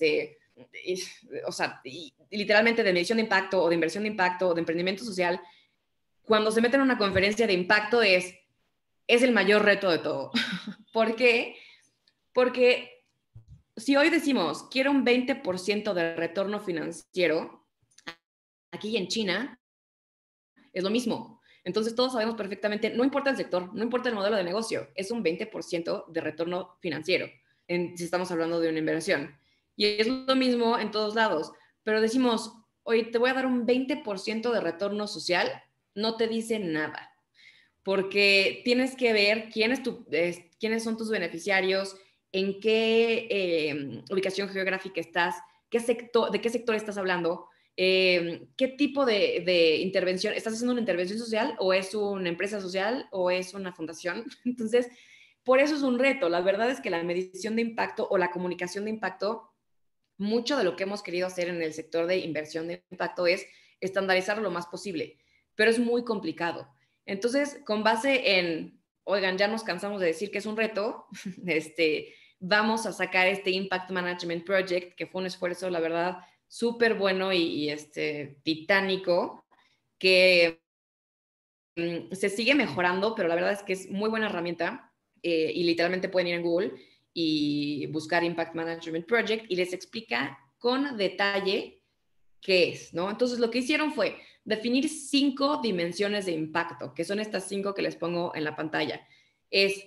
o sea, literalmente de medición de impacto o de inversión de impacto o de emprendimiento social, cuando se meten en una conferencia de impacto es el mayor reto de todo. ¿Por qué? Porque si hoy decimos, quiero un 20% de retorno financiero, aquí en China es lo mismo. Entonces todos sabemos perfectamente, no importa el sector, no importa el modelo de negocio, es un 20% de retorno financiero, si estamos hablando de una inversión. Y es lo mismo en todos lados. Pero decimos, oye, te voy a dar un 20% de retorno social, no te dice nada. Porque tienes que ver quiénes son tus beneficiarios, en qué ubicación geográfica estás, de qué sector estás hablando, qué tipo de intervención, ¿estás haciendo una intervención social o es una empresa social o es una fundación? Entonces, por eso es un reto. La verdad es que la medición de impacto o la comunicación de impacto, mucho de lo que hemos querido hacer en el sector de inversión de impacto es estandarizarlo lo más posible, pero es muy complicado. Entonces, con base en, oigan, ya nos cansamos de decir que es un reto, vamos a sacar este Impact Management Project, que fue un esfuerzo, la verdad, súper bueno y titánico, que se sigue mejorando, pero la verdad es que es muy buena herramienta y literalmente pueden ir en Google y buscar Impact Management Project y les explica con detalle qué es, ¿no? Entonces, lo que hicieron fue definir 5 dimensiones de impacto, que son estas 5 que les pongo en la pantalla. Es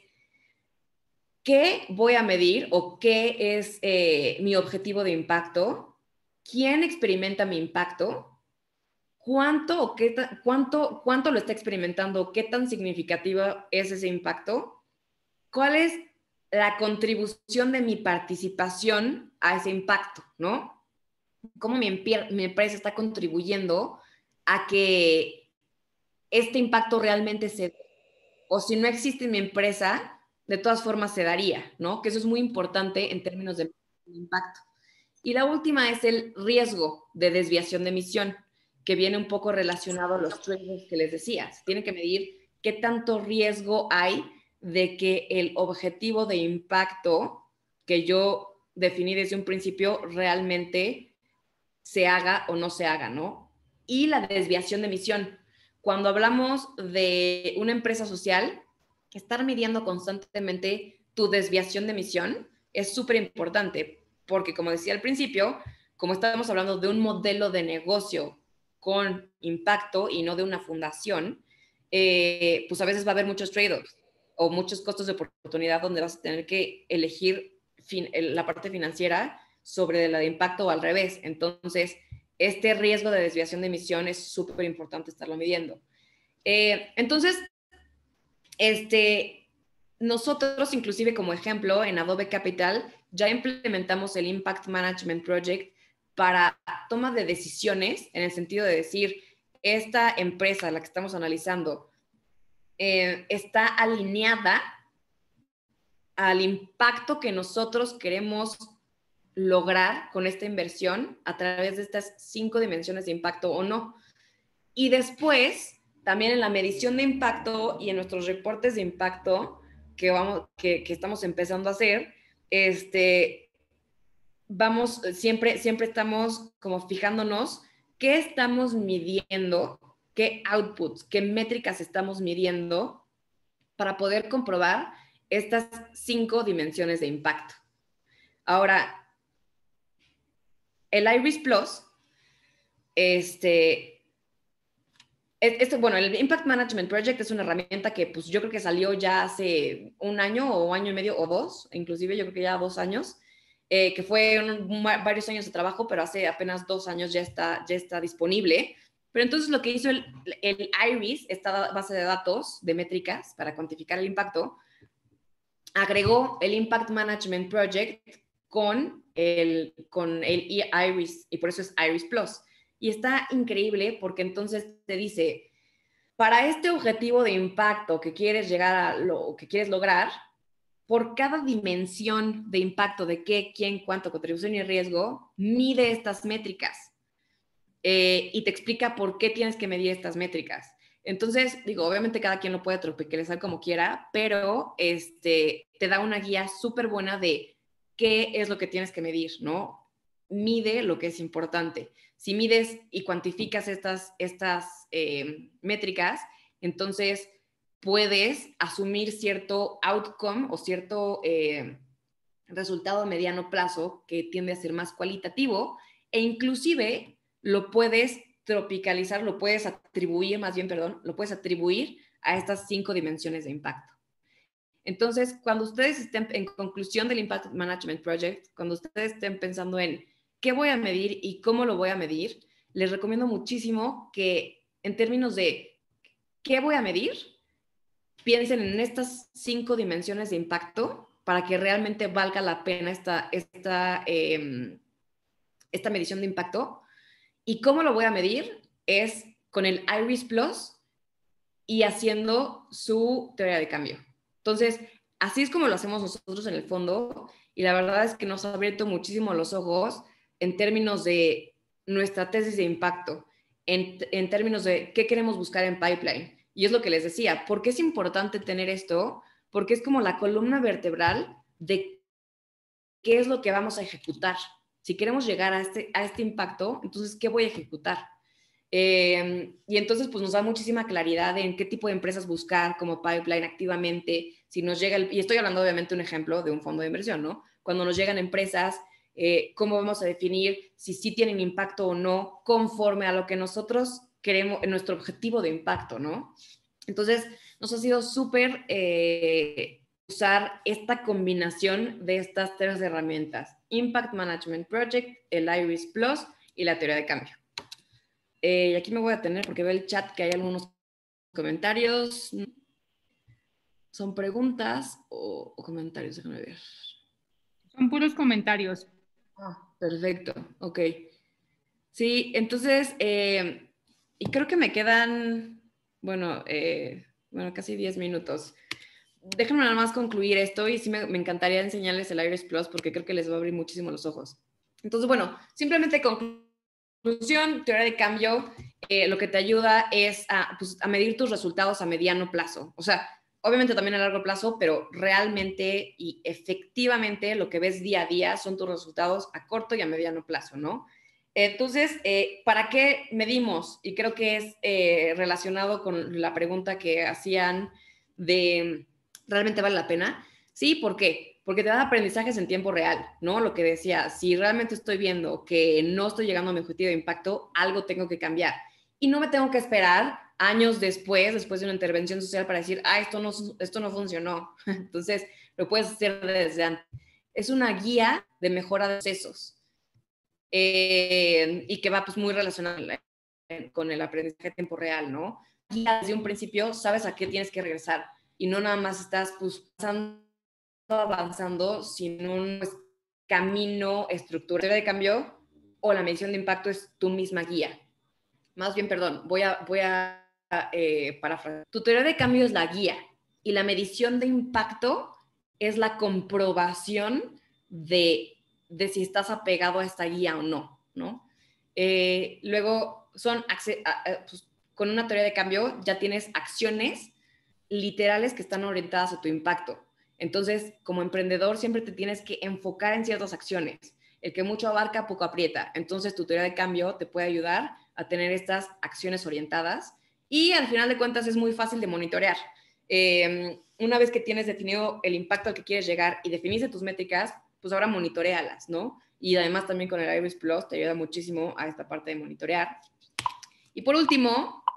qué voy a medir o qué es mi objetivo de impacto, quién experimenta mi impacto, cuánto lo está experimentando, qué tan significativa es ese impacto, cuál es la contribución de mi participación a ese impacto, ¿no? Cómo mi empresa está contribuyendo a que este impacto realmente se dé. O si no existe en mi empresa, de todas formas se daría, ¿no? Que eso es muy importante en términos de impacto. Y la última es el riesgo de desviación de emisión, que viene un poco relacionado a los trade-offs que les decía. Se tiene que medir qué tanto riesgo hay de que el objetivo de impacto que yo definí desde un principio realmente se haga o no se haga, ¿no? Y la desviación de emisión. Cuando hablamos de una empresa social, estar midiendo constantemente tu desviación de emisión es súper importante, porque como decía al principio, como estamos hablando de un modelo de negocio con impacto y no de una fundación, pues a veces va a haber muchos trade-offs o muchos costos de oportunidad donde vas a tener que elegir la parte financiera sobre la de impacto o al revés. Entonces, este riesgo de desviación de emisión es súper importante estarlo midiendo. Entonces, nosotros, inclusive como ejemplo, en Adobe Capital, ya implementamos el Impact Management Project para toma de decisiones, en el sentido de decir, esta empresa, la que estamos analizando, está alineada al impacto que nosotros queremos lograr con esta inversión a través de estas 5 dimensiones de impacto o no. Y después, también en la medición de impacto y en nuestros reportes de impacto que estamos empezando a hacer, siempre estamos como fijándonos qué estamos midiendo, qué outputs, qué métricas estamos midiendo para poder comprobar estas 5 dimensiones de impacto. Ahora, el Iris Plus, Bueno, el Impact Management Project es una herramienta que pues yo creo que salió ya hace un año o año y medio o dos, inclusive yo creo que ya 2 años, que fue varios años de trabajo, pero hace apenas 2 años ya está disponible. Pero entonces lo que hizo el IRIS, esta base de datos de métricas para cuantificar el impacto, agregó el Impact Management Project con el IRIS, y por eso es IRIS Plus. Y está increíble porque entonces te dice, para este objetivo de impacto que quieres llegar a lo que quieres lograr, por cada dimensión de impacto de qué, quién, cuánto, contribución y riesgo, mide estas métricas y te explica por qué tienes que medir estas métricas. Entonces, digo, obviamente cada quien lo puede tropicalizar como quiera, pero te da una guía súper buena de qué es lo que tienes que medir, ¿no? Mide lo que es importante. Si mides y cuantificas estas métricas, entonces puedes asumir cierto outcome o cierto resultado a mediano plazo que tiende a ser más cualitativo e inclusive lo puedes tropicalizar, lo puedes atribuir a estas 5 dimensiones de impacto. Entonces, cuando ustedes estén en conclusión del Impact Management Project, cuando ustedes estén pensando en qué voy a medir y cómo lo voy a medir, les recomiendo muchísimo que en términos de qué voy a medir, piensen en estas 5 dimensiones de impacto para que realmente valga la pena esta medición de impacto. ¿Y cómo lo voy a medir? Es con el IRIS Plus y haciendo su teoría de cambio. Entonces, así es como lo hacemos nosotros en el fondo y la verdad es que nos ha abierto muchísimo los ojos en términos de nuestra tesis de impacto, en términos de qué queremos buscar en pipeline. Y es lo que les decía, ¿por qué es importante tener esto? Porque es como la columna vertebral de qué es lo que vamos a ejecutar. Si queremos llegar a este impacto, entonces, ¿qué voy a ejecutar? Y entonces, pues nos da muchísima claridad en qué tipo de empresas buscar como pipeline activamente. Si nos llega, y estoy hablando obviamente un ejemplo de un fondo de inversión, ¿no? Cuando nos llegan empresas, cómo vamos a definir si sí tienen impacto o no, conforme a lo que nosotros queremos, en nuestro objetivo de impacto, ¿no? Entonces, nos ha sido súper usar esta combinación de estas 3 herramientas: Impact Management Project, el IRIS Plus y la teoría de cambio. Y aquí me voy a detener porque veo el chat que hay algunos comentarios. ¿Son preguntas o comentarios? Déjame ver. Son puros comentarios. Perfecto, ok. Sí, entonces, y creo que me quedan, bueno, casi 10 minutos. Déjenme nada más concluir esto y sí me encantaría enseñarles el IRIS Plus porque creo que les va a abrir muchísimo los ojos. Entonces, bueno, simplemente conclusión, teoría de cambio, lo que te ayuda es a medir tus resultados a mediano plazo. O sea, obviamente también a largo plazo, pero realmente y efectivamente lo que ves día a día son tus resultados a corto y a mediano plazo, ¿no? Entonces, ¿para qué medimos? Y creo que es relacionado con la pregunta que hacían de ¿realmente vale la pena? Sí, ¿por qué? Porque te da aprendizajes en tiempo real, ¿no? Lo que decía, si realmente estoy viendo que no estoy llegando a mi objetivo de impacto, algo tengo que cambiar. Y no me tengo que esperar años después de una intervención social para decir, esto no funcionó. Entonces, lo puedes hacer desde antes. Es una guía de mejora de procesos y que va pues muy relacionada con el aprendizaje a tiempo real, ¿no? Guía desde un principio, sabes a qué tienes que regresar y no nada más estás pues avanzando sin un camino estructurado de cambio o la medición de impacto es tu misma guía. Más bien, perdón, voy a parafrasear. Tu teoría de cambio es la guía y la medición de impacto es la comprobación de si estás apegado a esta guía o no, ¿no? Luego, pues, con una teoría de cambio ya tienes acciones literales que están orientadas a tu impacto. Entonces, como emprendedor, siempre te tienes que enfocar en ciertas acciones. El que mucho abarca, poco aprieta. Entonces, tu teoría de cambio te puede ayudar a tener estas acciones orientadas y al final de cuentas es muy fácil de monitorear. Una vez que tienes definido el impacto al que quieres llegar y definiste tus métricas, pues ahora monitorealas, ¿no? Y además también con el IRIS Plus te ayuda muchísimo a esta parte de monitorear. Y por último,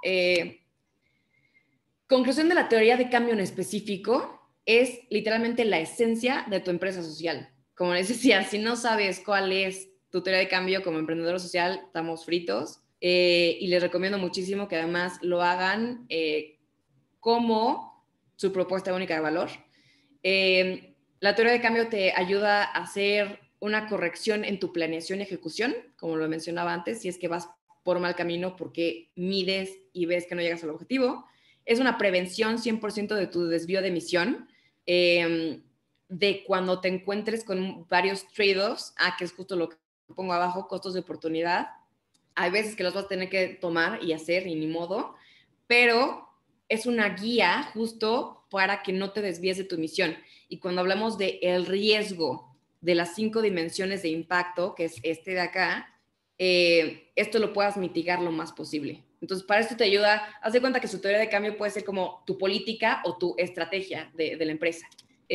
conclusión de la teoría de cambio en específico es literalmente la esencia de tu empresa social. Como les decía, si no sabes cuál es tu teoría de cambio como emprendedor social, estamos fritos. Y les recomiendo muchísimo que además lo hagan como su propuesta única de valor. La teoría de cambio te ayuda a hacer una corrección en tu planeación y ejecución, como lo mencionaba antes, si es que vas por mal camino porque mides y ves que no llegas al objetivo. Es una prevención 100% de tu desvío de misión, de cuando te encuentres con varios trade-offs, que es justo lo que pongo abajo, costos de oportunidad. Hay veces que los vas a tener que tomar y hacer, y ni modo, pero es una guía justo para que no te desvíes de tu misión. Y cuando hablamos de el riesgo de las 5 dimensiones de impacto, que es este de acá, esto lo puedas mitigar lo más posible. Entonces, para esto te ayuda, haz de cuenta que su teoría de cambio puede ser como tu política o tu estrategia de la empresa.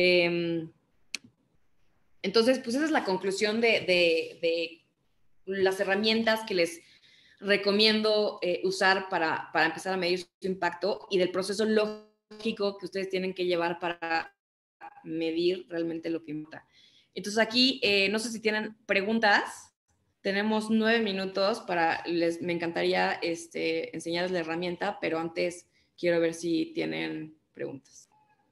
Entonces, pues esa es la conclusión de las herramientas que les recomiendo usar para empezar a medir su impacto y del proceso lógico que ustedes tienen que llevar para medir realmente lo que importa. Entonces aquí, no sé si tienen preguntas. Tenemos 9 minutos me encantaría enseñarles la herramienta, pero antes quiero ver si tienen preguntas.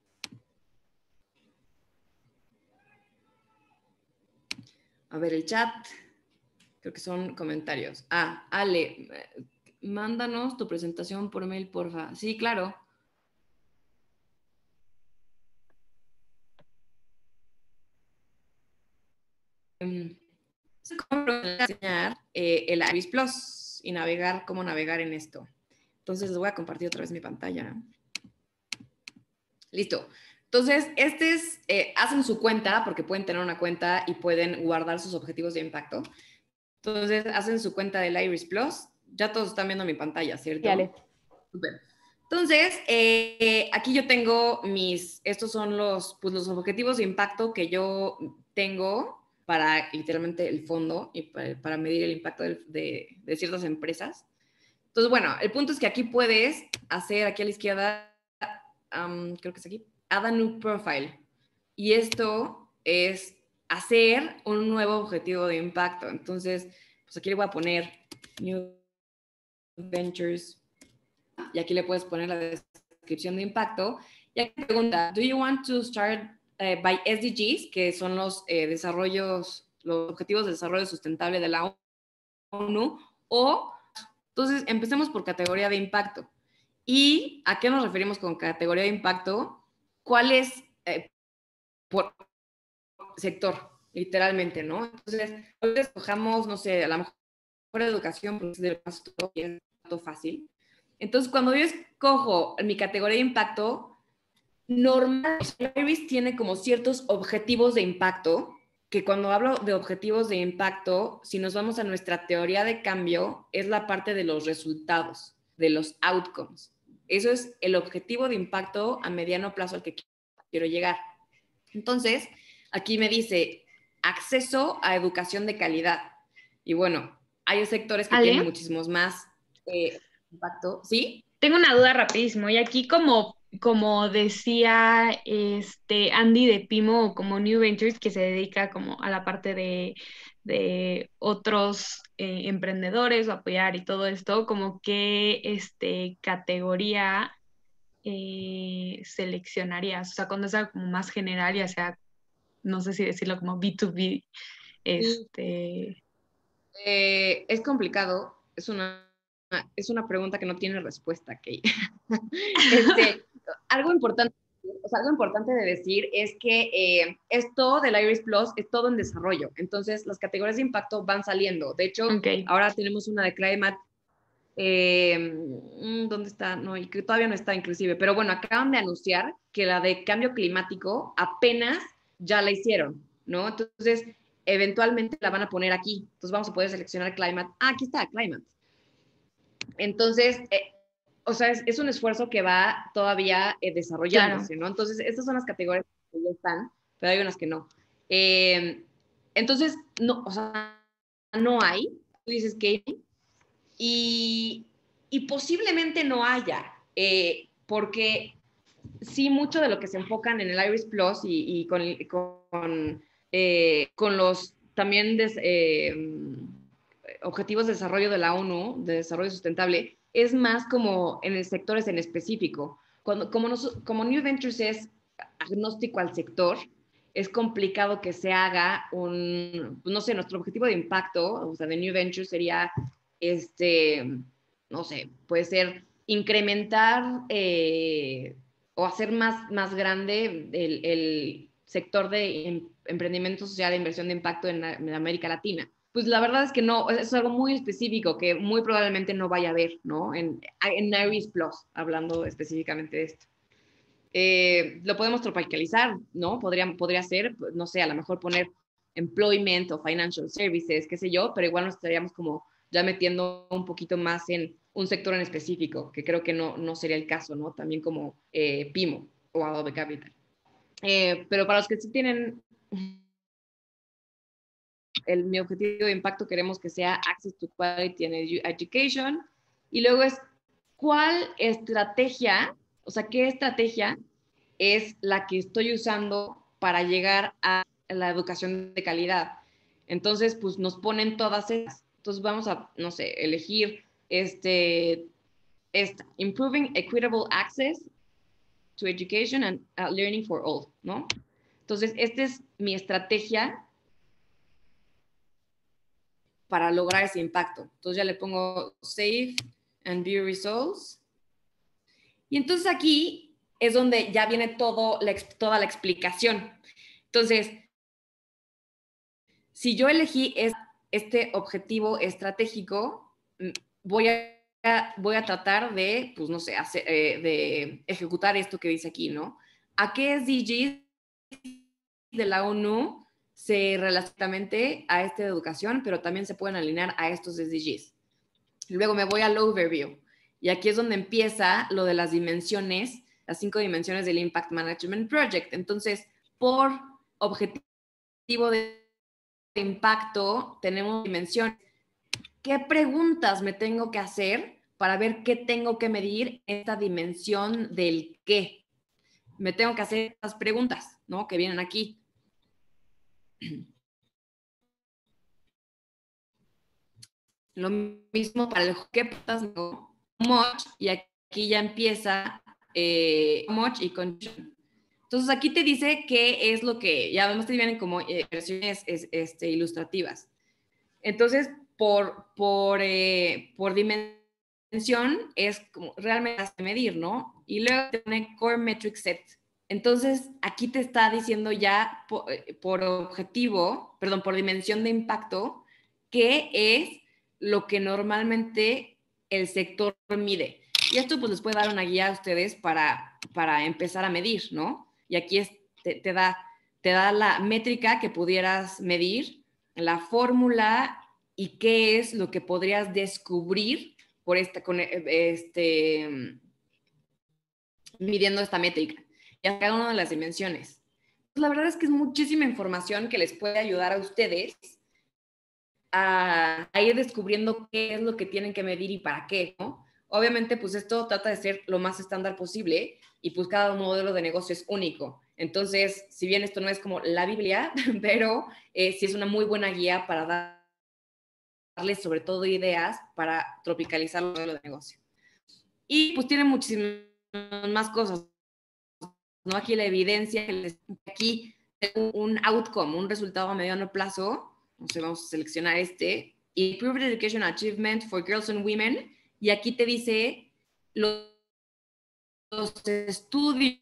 A ver, el chat. Creo que son comentarios. Ale, mándanos tu presentación por mail, porfa. Sí, claro. ¿Cómo enseñar el Iris Plus y cómo navegar en esto? Entonces les voy a compartir otra vez mi pantalla. Listo. Entonces, hacen su cuenta, porque pueden tener una cuenta y pueden guardar sus objetivos de impacto. Entonces, hacen su cuenta del Iris Plus. Ya todos están viendo mi pantalla, ¿cierto? Dale. Super. Entonces, aquí yo tengo estos son los objetivos de impacto que yo tengo para literalmente el fondo y para medir el impacto de ciertas empresas. Entonces, bueno, el punto es que aquí puedes hacer, aquí a la izquierda, creo que es aquí, Add a New Profile. Y esto es hacer un nuevo objetivo de impacto. Entonces, pues aquí le voy a poner New Ventures. Y aquí le puedes poner la descripción de impacto. Y aquí pregunta, ¿do you want to start by SDGs? Que son los objetivos de desarrollo sustentable de la ONU. Entonces, empecemos por categoría de impacto. ¿Y a qué nos referimos con categoría de impacto? ¿Cuál es por sector, literalmente, ¿no? Entonces, hoy escojamos, no sé, a lo mejor educación, porque es del más fácil. Entonces, cuando yo escojo mi categoría de impacto, normalmente Iris tiene como ciertos objetivos de impacto, que cuando hablo de objetivos de impacto, si nos vamos a nuestra teoría de cambio, es la parte de los resultados, de los outcomes. Eso es el objetivo de impacto a mediano plazo al que quiero llegar. Entonces, aquí me dice acceso a educación de calidad. Y bueno, hay sectores que tienen muchísimos más impacto. ¿Sí? Tengo una duda rapidísimo. Y aquí como decía Andy de Pimo, como New Ventures, que se dedica como a la parte de otros emprendedores o apoyar y todo esto, como qué categoría seleccionarías. O sea, cuando es algo como más general, ya sea, no sé si decirlo como B2B, es complicado, es una pregunta que no tiene respuesta, Kay. Algo importante de decir es que esto del Iris Plus es todo en desarrollo, entonces las categorías de impacto van saliendo. De hecho, ahora tenemos una de Climate, ¿dónde está? No, y que todavía no está inclusive, pero bueno, acaban de anunciar que la de cambio climático apenas ya la hicieron, ¿no? Entonces, eventualmente la van a poner aquí. Entonces vamos a poder seleccionar Climate. Aquí está, Climate. Entonces, o sea, es un esfuerzo que va todavía desarrollándose, ¿no? Entonces, estas son las categorías que ya están, pero hay unas que no. Entonces, no, o sea, no hay. Tú dices que... Y y posiblemente no haya, porque sí, mucho de lo que se enfocan en el Iris Plus y con los también objetivos de desarrollo de la ONU, de desarrollo sustentable, es más como en el sectores en específico. Como New Ventures es agnóstico al sector, es complicado que se haga no sé, nuestro objetivo de impacto, o sea, de New Ventures sería, no sé, puede ser incrementar o hacer más grande el sector de emprendimiento social de inversión de impacto en América Latina. Pues la verdad es que no, es algo muy específico que muy probablemente no vaya a haber, ¿no? En Iris Plus, hablando específicamente de esto. Lo podemos tropicalizar, ¿no? Podría ser, no sé, a lo mejor poner employment o financial services, qué sé yo, pero igual nos estaríamos como ya metiendo un poquito más en un sector en específico, que creo que no sería el caso, ¿no? También como Pimo o Adobe Capital. Pero para los que sí tienen mi objetivo de impacto, queremos que sea Access to Quality and Education. Y luego es, ¿cuál estrategia, o sea, qué estrategia es la que estoy usando para llegar a la educación de calidad? Entonces, pues nos ponen todas esas. Entonces vamos a, no sé, elegir esta, Improving Equitable Access to Education and Learning for All, ¿no? Entonces, esta es mi estrategia para lograr ese impacto. Entonces ya le pongo Save and View Results. Y entonces aquí es donde ya viene toda la explicación. Entonces, si yo elegí este objetivo estratégico, voy a tratar de, pues no sé, de ejecutar esto que dice aquí, ¿no? ¿A qué SDGs de la ONU se relaciona a esta educación, pero también se pueden alinear a estos SDGs? Luego me voy al overview y aquí es donde empieza lo de las dimensiones, las 5 dimensiones del Impact Management Project. Entonces, por objetivo de impacto tenemos dimensiones. ¿Qué preguntas me tengo que hacer para ver qué tengo que medir en esta dimensión del qué? Me tengo que hacer estas preguntas, ¿no? Que vienen aquí. Lo mismo para el qué, much, y aquí ya empieza much y condition. Entonces aquí te dice qué es lo que, ya vemos que vienen como versiones ilustrativas. Entonces, por dimensión es como realmente hace medir, ¿no? Y luego te pone Core Metric Set. Entonces, aquí te está diciendo ya por objetivo, perdón, por dimensión de impacto, qué es lo que normalmente el sector mide. Y esto pues les puede dar una guía a ustedes para empezar a medir, ¿no? Y aquí te da la métrica que pudieras medir, la fórmula y qué es lo que podrías descubrir midiendo esta métrica y a cada una de las dimensiones. Pues la verdad es que es muchísima información que les puede ayudar a ustedes a ir descubriendo qué es lo que tienen que medir y para qué, ¿no? Obviamente, pues esto trata de ser lo más estándar posible y pues cada modelo de negocio es único. Entonces, si bien esto no es como la Biblia, pero sí es una muy buena guía para darles sobre todo ideas para tropicalizar el modelo de negocio. Y pues tiene muchísimas más cosas, ¿no? Aquí la evidencia, aquí un outcome, un resultado a mediano plazo. Entonces vamos a seleccionar Improved Education Achievement for Girls and Women. Y aquí te dice los estudios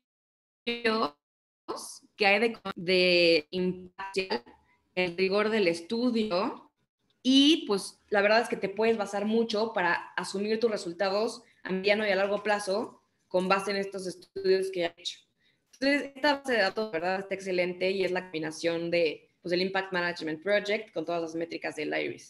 que hay de impacto, el rigor del estudio. Y pues la verdad es que te puedes basar mucho para asumir tus resultados a mediano y a largo plazo con base en estos estudios que he hecho. Entonces, esta base de datos, ¿verdad? Está excelente y es la combinación del Impact Management Project con todas las métricas del IRIS.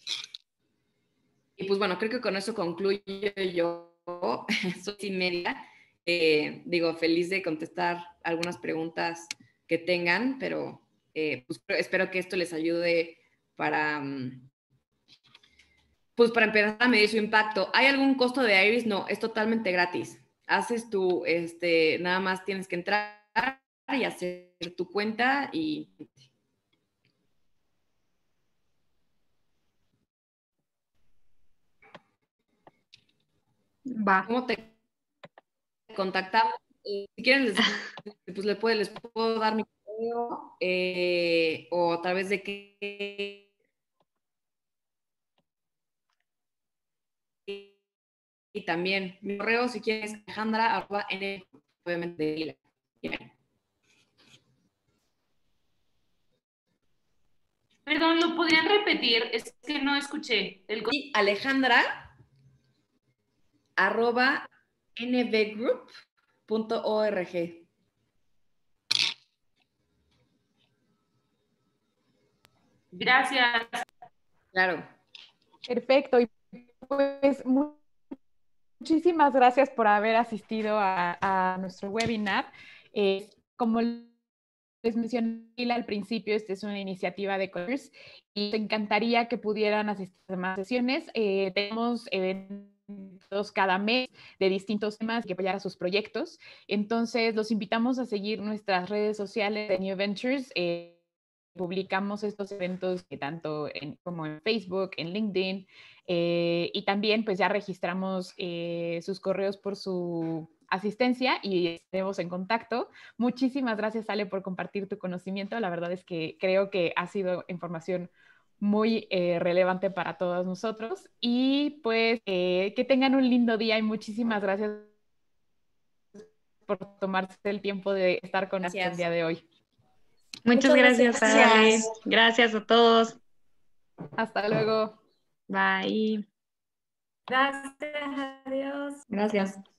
Y pues bueno, creo que con eso concluyo yo. Soy sin media. Digo, feliz de contestar algunas preguntas que tengan, pero pues espero que esto les ayude para pues para empezar a medir su impacto. ¿Hay algún costo de Iris? No, es totalmente gratis. Haces tu, nada más tienes que entrar y hacer tu cuenta y... Va. ¿Cómo te contactamos? Si quieren, pues les puedo dar mi correo o a través de qué... Y también mi correo, si quieres, Alejandra@n, obviamente. Perdón, ¿lo podrían repetir? Es que no escuché. Y Alejandra@nvgroup.org. Gracias. Claro. Perfecto. Y pues muchísimas gracias por haber asistido a nuestro webinar. Como les mencioné al principio, esta es una iniciativa de Colors y nos encantaría que pudieran asistir a más sesiones. Tenemos eventos cada mes de distintos temas que apoyar a sus proyectos. Entonces, los invitamos a seguir nuestras redes sociales de New Ventures. Publicamos estos eventos tanto como en Facebook, en LinkedIn, y también pues ya registramos sus correos por su asistencia y estaremos en contacto. Muchísimas gracias, Ale, por compartir tu conocimiento. La verdad es que creo que ha sido información muy relevante para todos nosotros. Y pues que tengan un lindo día y muchísimas gracias por tomarse el tiempo de estar con nosotros el día de hoy. Muchas gracias, Ale. Gracias a todos. Hasta luego. Bye. Gracias, adiós. Gracias.